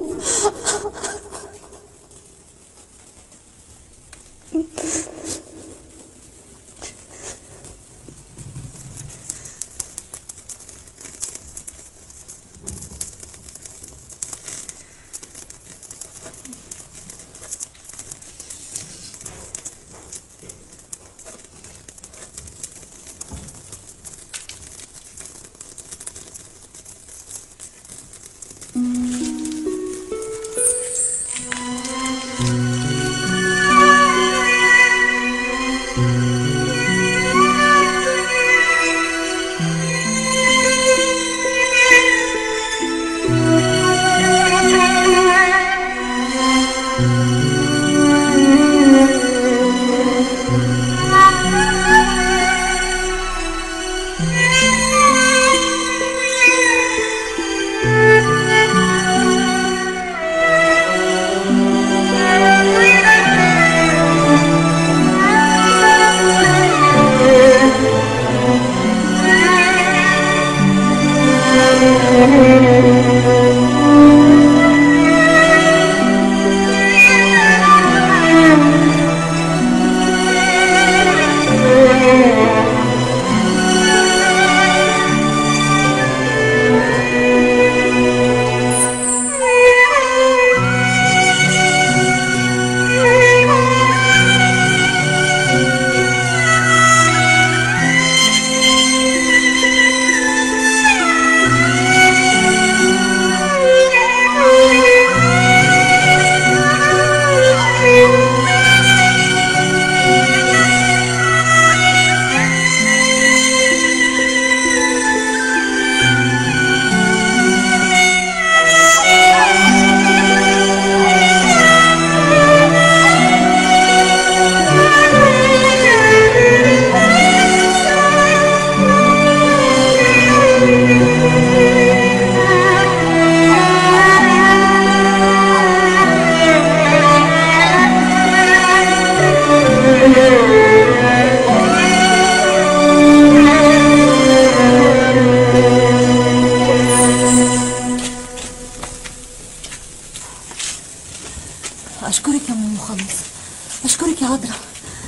أشكرك يا أم مخلص، أشكرك يا عذراء،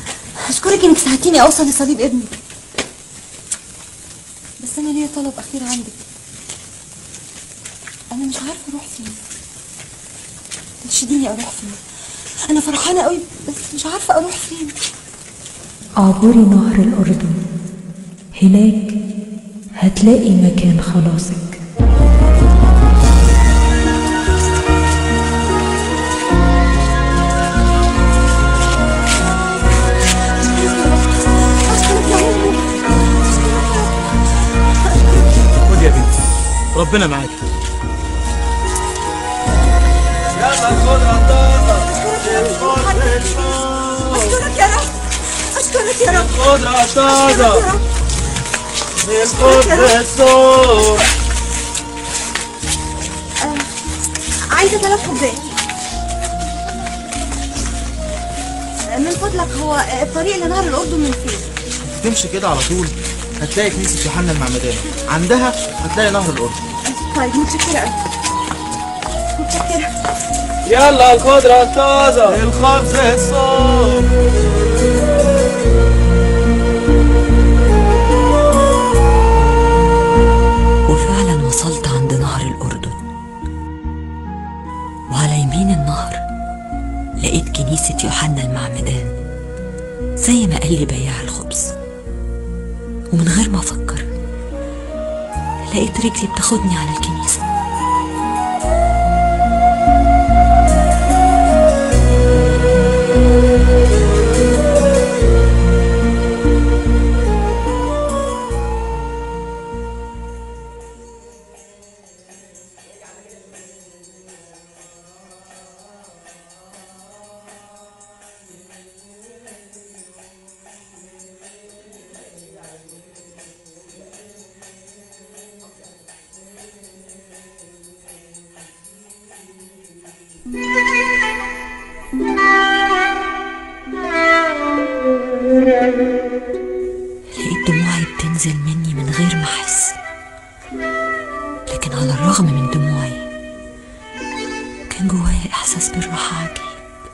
أشكرك إنك ساعدتيني أوصل لصليب ابني. بس أنا ليا طلب أخير عندك، أنا مش عارفة أروح فين، ترشديني أروح فين. أنا فرحانة قوي بس مش عارفة أروح فين. عبوري نهر الأردن، هناك هتلاقي مكان خلاصك. ربنا معاك. يلا الخضرة الطازة. اشكرك يا رب، اشكرك يا رب. الخضرة الطازة. الخضرة السور. عايزة ثلاث خبزات. من فضلك هو الطريق لنهر الأردن من فين؟ تمشي كده على طول هتلاقي كنيسة يوحنا المعمدان، عندها هتلاقي نهر الأردن. طيب متشكرة أوي. متشكرة. يلا الخضرة الطازة. الخبز الصوب. وفعلا وصلت عند نهر الأردن، وعلى يمين النهر لقيت كنيسة يوحنا المعمدان زي ما قال لي بياع الخبز. ومن غير ما أفكر لقيت رجلي بتاخدني على الكنيسة. لقيت دموعي بتنزل مني من غير ما احس، لكن على الرغم من دموعي كان جوايا احساس بالراحه عجيب.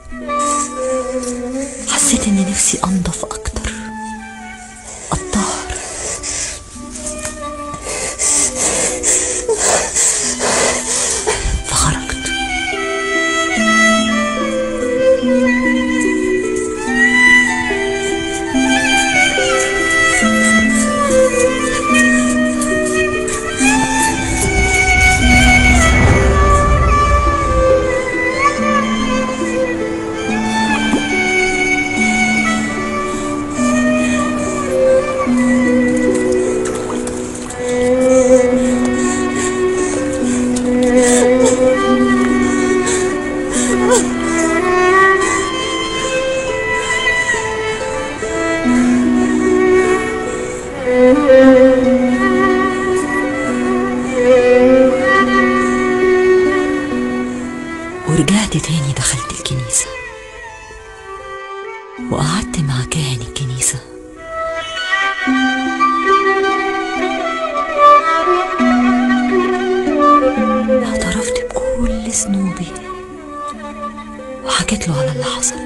حسيت ان نفسي انضف اكتر، اتطهر. فخرجت. ورجعت تاني دخلت الكنيسة وقعدت مع كاهن الكنيسة. اعترفت بكل ذنوبي وحكيت له على اللي حصل.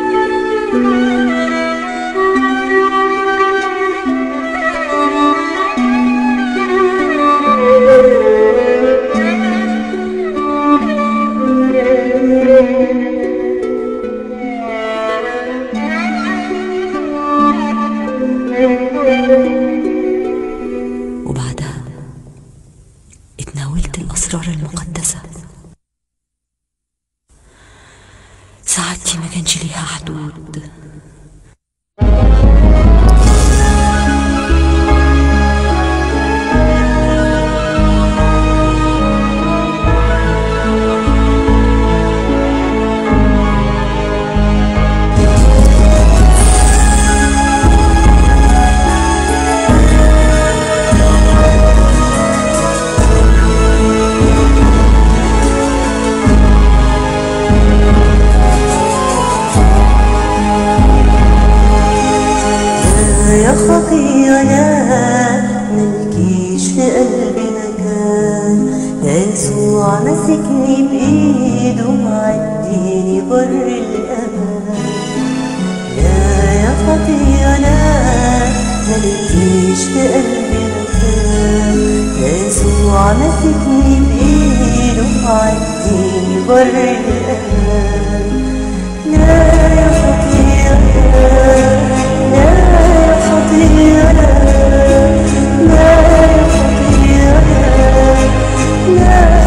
وبعدها اتناولت الأسرار المقدسة. سعادتي ما كانش ليها حدود. ماسكني بإيده معديني بر الأمان. لا يا خطية لا ملكيش في قلبي مكان. يسوع ماسكني بإيده معديني بر الأمان. لا يا خطية لا لا يا خطية لا لا يا خطية لا لا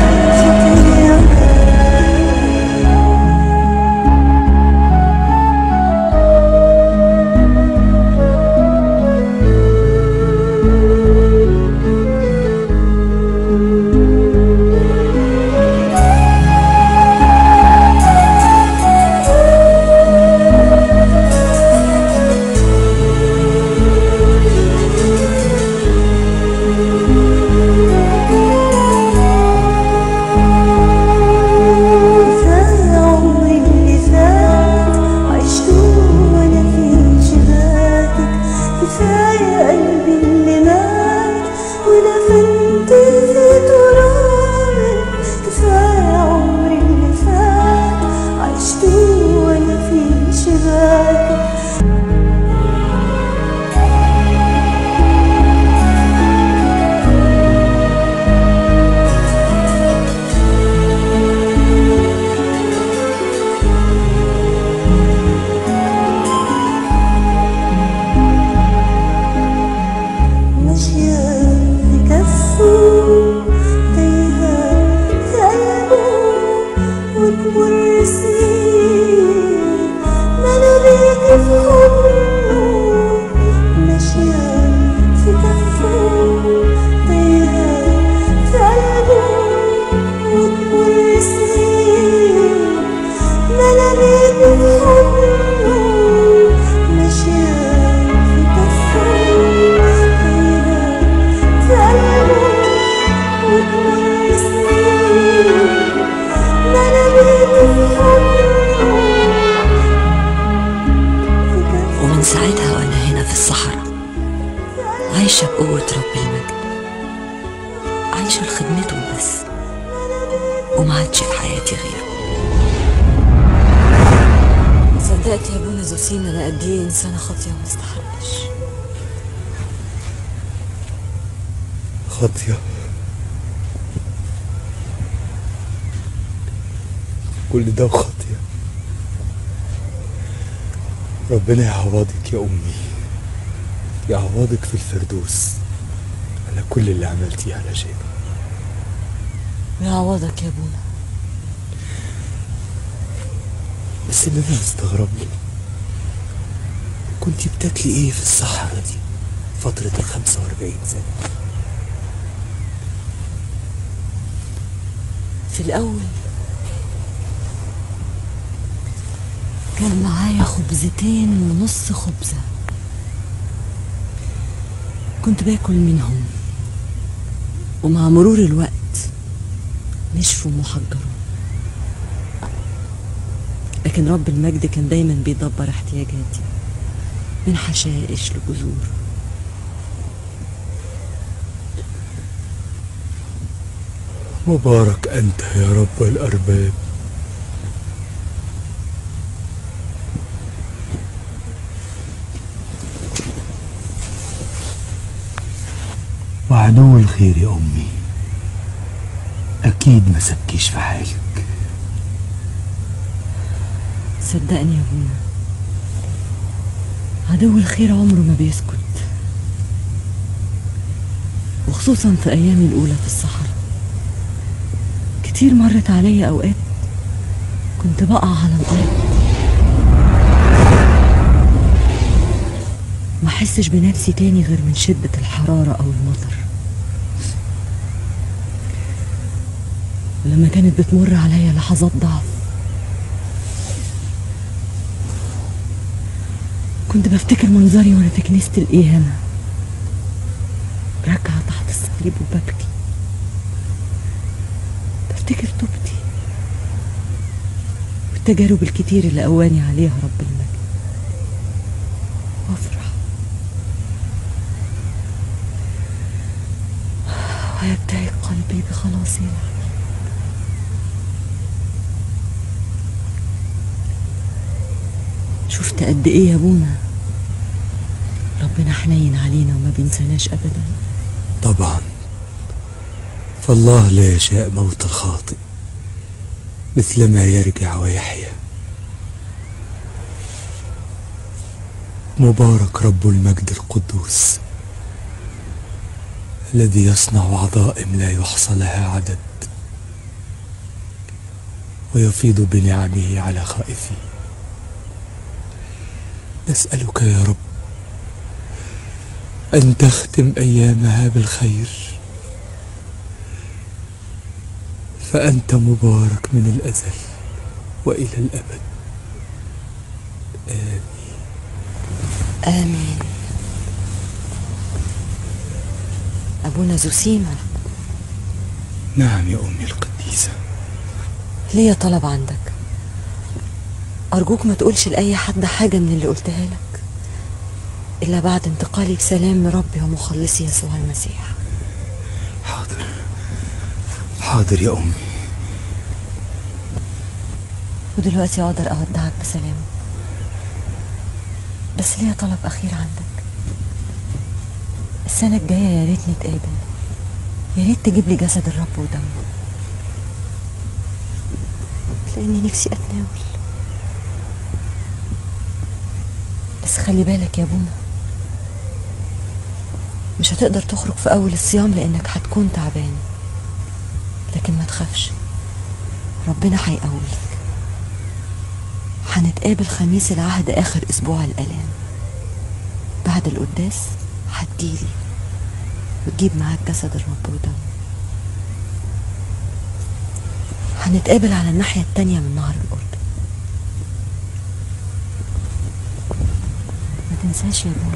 ساعتها وأنا هنا في الصحراء عايشة بقوة رب المجد، عايشة لخدمته بس، وما عادش في حياتي غيره. صدقت يا ابونا زوسين أنا قد إيه إنسانة خاطية وما استحقش. خاطية؟ كل ده وخاطية؟ ربنا يعوضك يا أمي، يعوضك في الفردوس على كل اللي عملتيه علشاني. ويعوضك يا ابونا. بس اللي انا مستغرب له، كنت بتاكلي ايه في الصحراء دي فترة الخمسة واربعين سنة؟ في الأول كان معايا خبزتين ونص خبزة، كنت باكل منهم، ومع مرور الوقت نشفوا ومحجروا. لكن رب المجد كان دايما بيدبر احتياجاتي من حشائش لجذور. مبارك أنت يا رب الأرباب. وعدو الخير يا أمي أكيد ما سبكيش في حالك. صدقني يا ابونا، عدو الخير عمره ما بيسكت، وخصوصا في أيامي الأولى في الصحراء. كتير مرت عليا أوقات كنت بقع على الأرض ما أحسش بنفسي تاني غير من شدة الحرارة أو المطر. ولما كانت بتمر عليا لحظات ضعف كنت بفتكر منظري وانا في كنيسة الإيهامة راكعة تحت الصليب وببكي، بفتكر توبتي والتجارب الكتير اللي قواني عليها رب المجد، وافرح ويبتهج قلبي بخلاصي لك. شفت قد ايه يا ابونا ربنا حنين علينا وما بينساناش ابدا. طبعا، فالله لا يشاء موت الخاطئ مثلما يرجع ويحيا. مبارك رب المجد القدوس الذي يصنع عظائم لا يحصى لها عدد، ويفيض بنعمه على خائفيه. نسألك يا رب أن تختم أيامها بالخير، فأنت مبارك من الأزل وإلى الأبد. آمين. آمين. أبونا زوسيما. نعم يا أمي القديسة. ليا طلب عندك، أرجوك ما تقولش لأي حد حاجة من اللي قلتها لك إلا بعد انتقالي بسلام لربي ومخلصي يسوع المسيح. حاضر حاضر يا أمي. ودلوقتي أقدر أودعك بسلام، بس ليا طلب أخير عندك. السنة الجاية يا ريت نتقابل، يا ريت تجيب لي جسد الرب ودمه، لأني نفسي أتناول. بس خلي بالك يا ابونا، مش هتقدر تخرج في أول الصيام لأنك هتكون تعبان، لكن ما تخافش، ربنا هيقويك. هنتقابل خميس العهد آخر أسبوع الآلام، بعد القداس هتجيلي وتجيب معاك جسد الرب ودمه. هنتقابل على الناحية التانية من نهر الأردن. ما تنساش يا ابونا.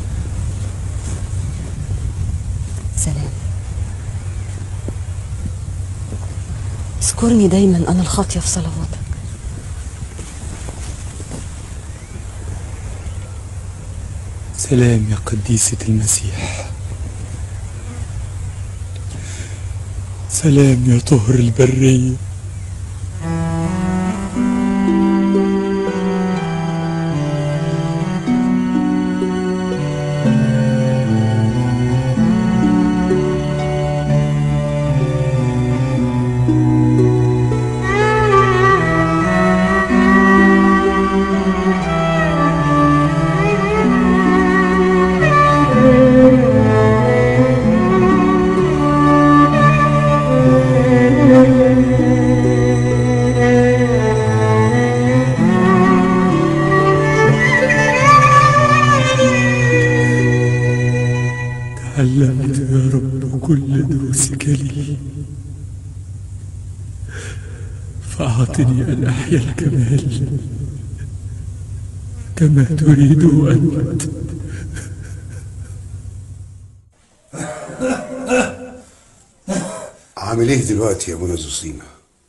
سلام. اذكرني دايما أنا الخاطية في صلواتك. سلام يا قديسة المسيح. سلام يا طهر البرية. تعلمت يا رب كل دروسك لي، فأعطني أن أحيا الكمال كما تريده أنت. عامل ايه دلوقتي يا ابونا زوسينا؟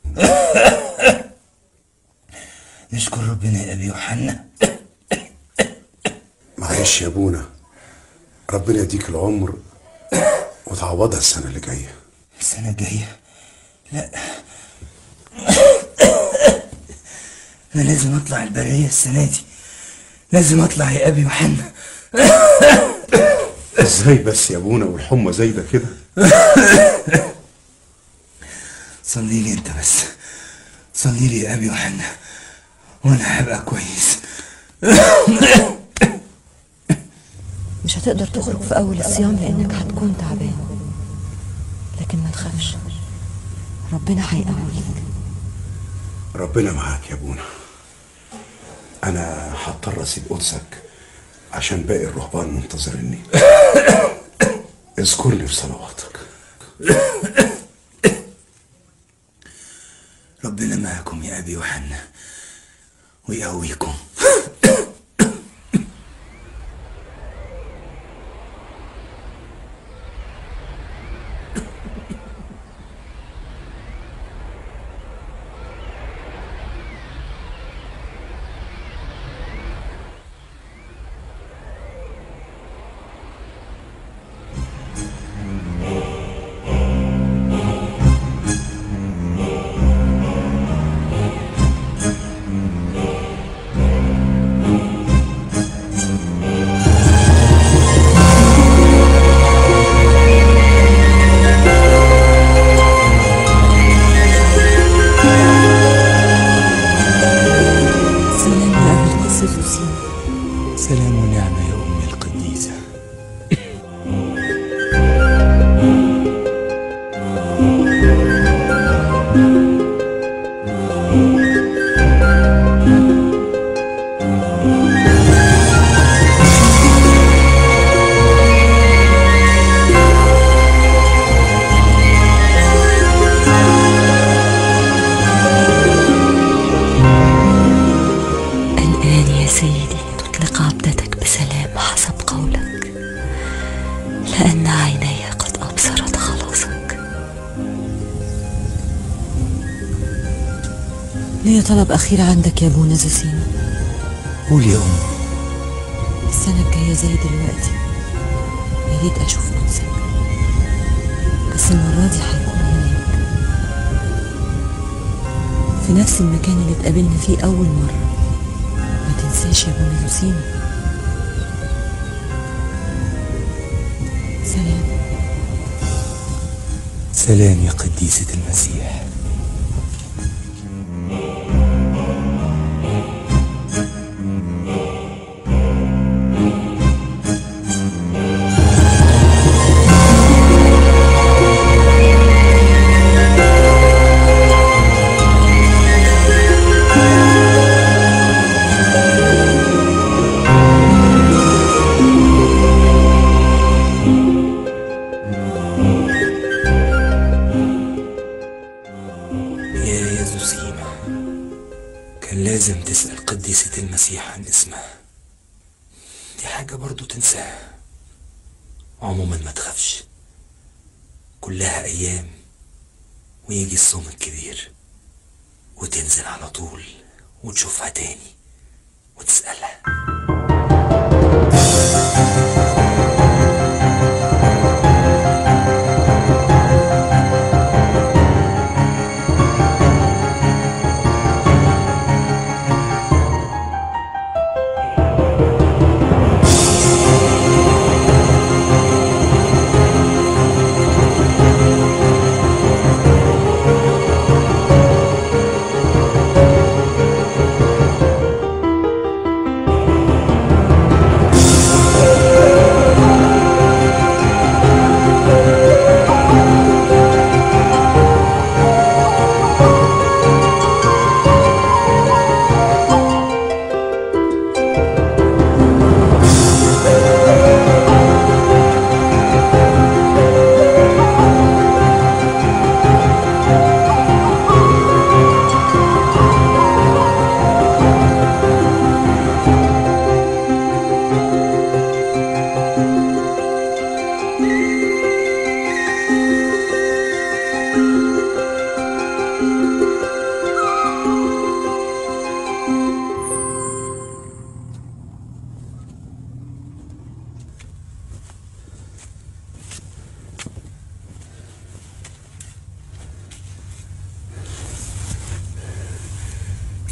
نشكر ربنا يا ابي يوحنا. معلش يا ابونا، ربنا يديك العمر وتعوضها السنة اللي جاية. السنة الجاية؟ لا، أنا لازم أطلع البرية السنة دي، لازم أطلع يا أبي يوحنا. ازاي بس يا ابونا والحمى زي ده كده؟ صلي لي أنت بس، صلي لي يا أبي يوحنا وأنا هبقى كويس. مش هتقدر تخرج في أول الصيام لأنك هتكون تعبان، لكن ما تخافش، ربنا هيقويك. ربنا معاك يا ابونا. انا هضطر اسيب قدسك عشان باقي الرهبان منتظريني. اذكرني في صلواتك. ربنا معكم يا ابي يوحنا ويقويكم. سلام ونعمة يا أمي القديسة. الآن يا سيدي تطلق عبدتك بسلام حسب قولك، لأن عيني قد أبصرت خلاصك. لي طلب أخير عندك يا أبونا زوسينا. قول يا أمي. السنة الجاية زي دلوقتي يا ريت أشوف قدسك، بس المرة دي هيكون هناك في نفس المكان اللي اتقابلنا فيه أول مرة. ما تنساش يا أبونا زوسينا. سلام. سلام يا قديسة المسيح. يا زوسينا، كان لازم تسأل قديسة المسيح عن اسمها، دي حاجة برضو تنساها. عموما ما تخافش، كلها أيام ويجي الصوم الكبير وتنزل على طول وتشوفها تاني وتسألها.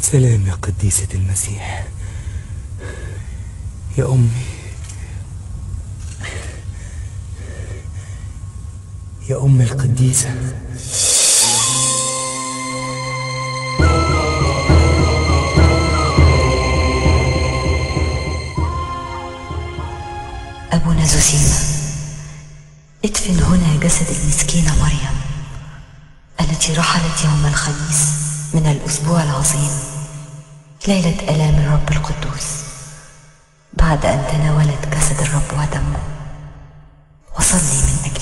السلام يا قديسة المسيح، يا أمي، يا أم القديسة. أبونا زوسيما، ادفن هنا جسد المسكينة مريم التي رحلت يوم الخميس من الأسبوع العظيم ليلة آلام الرب القدوس، بعد أن تناولت جسد الرب ودمه، وصلي من أجلها.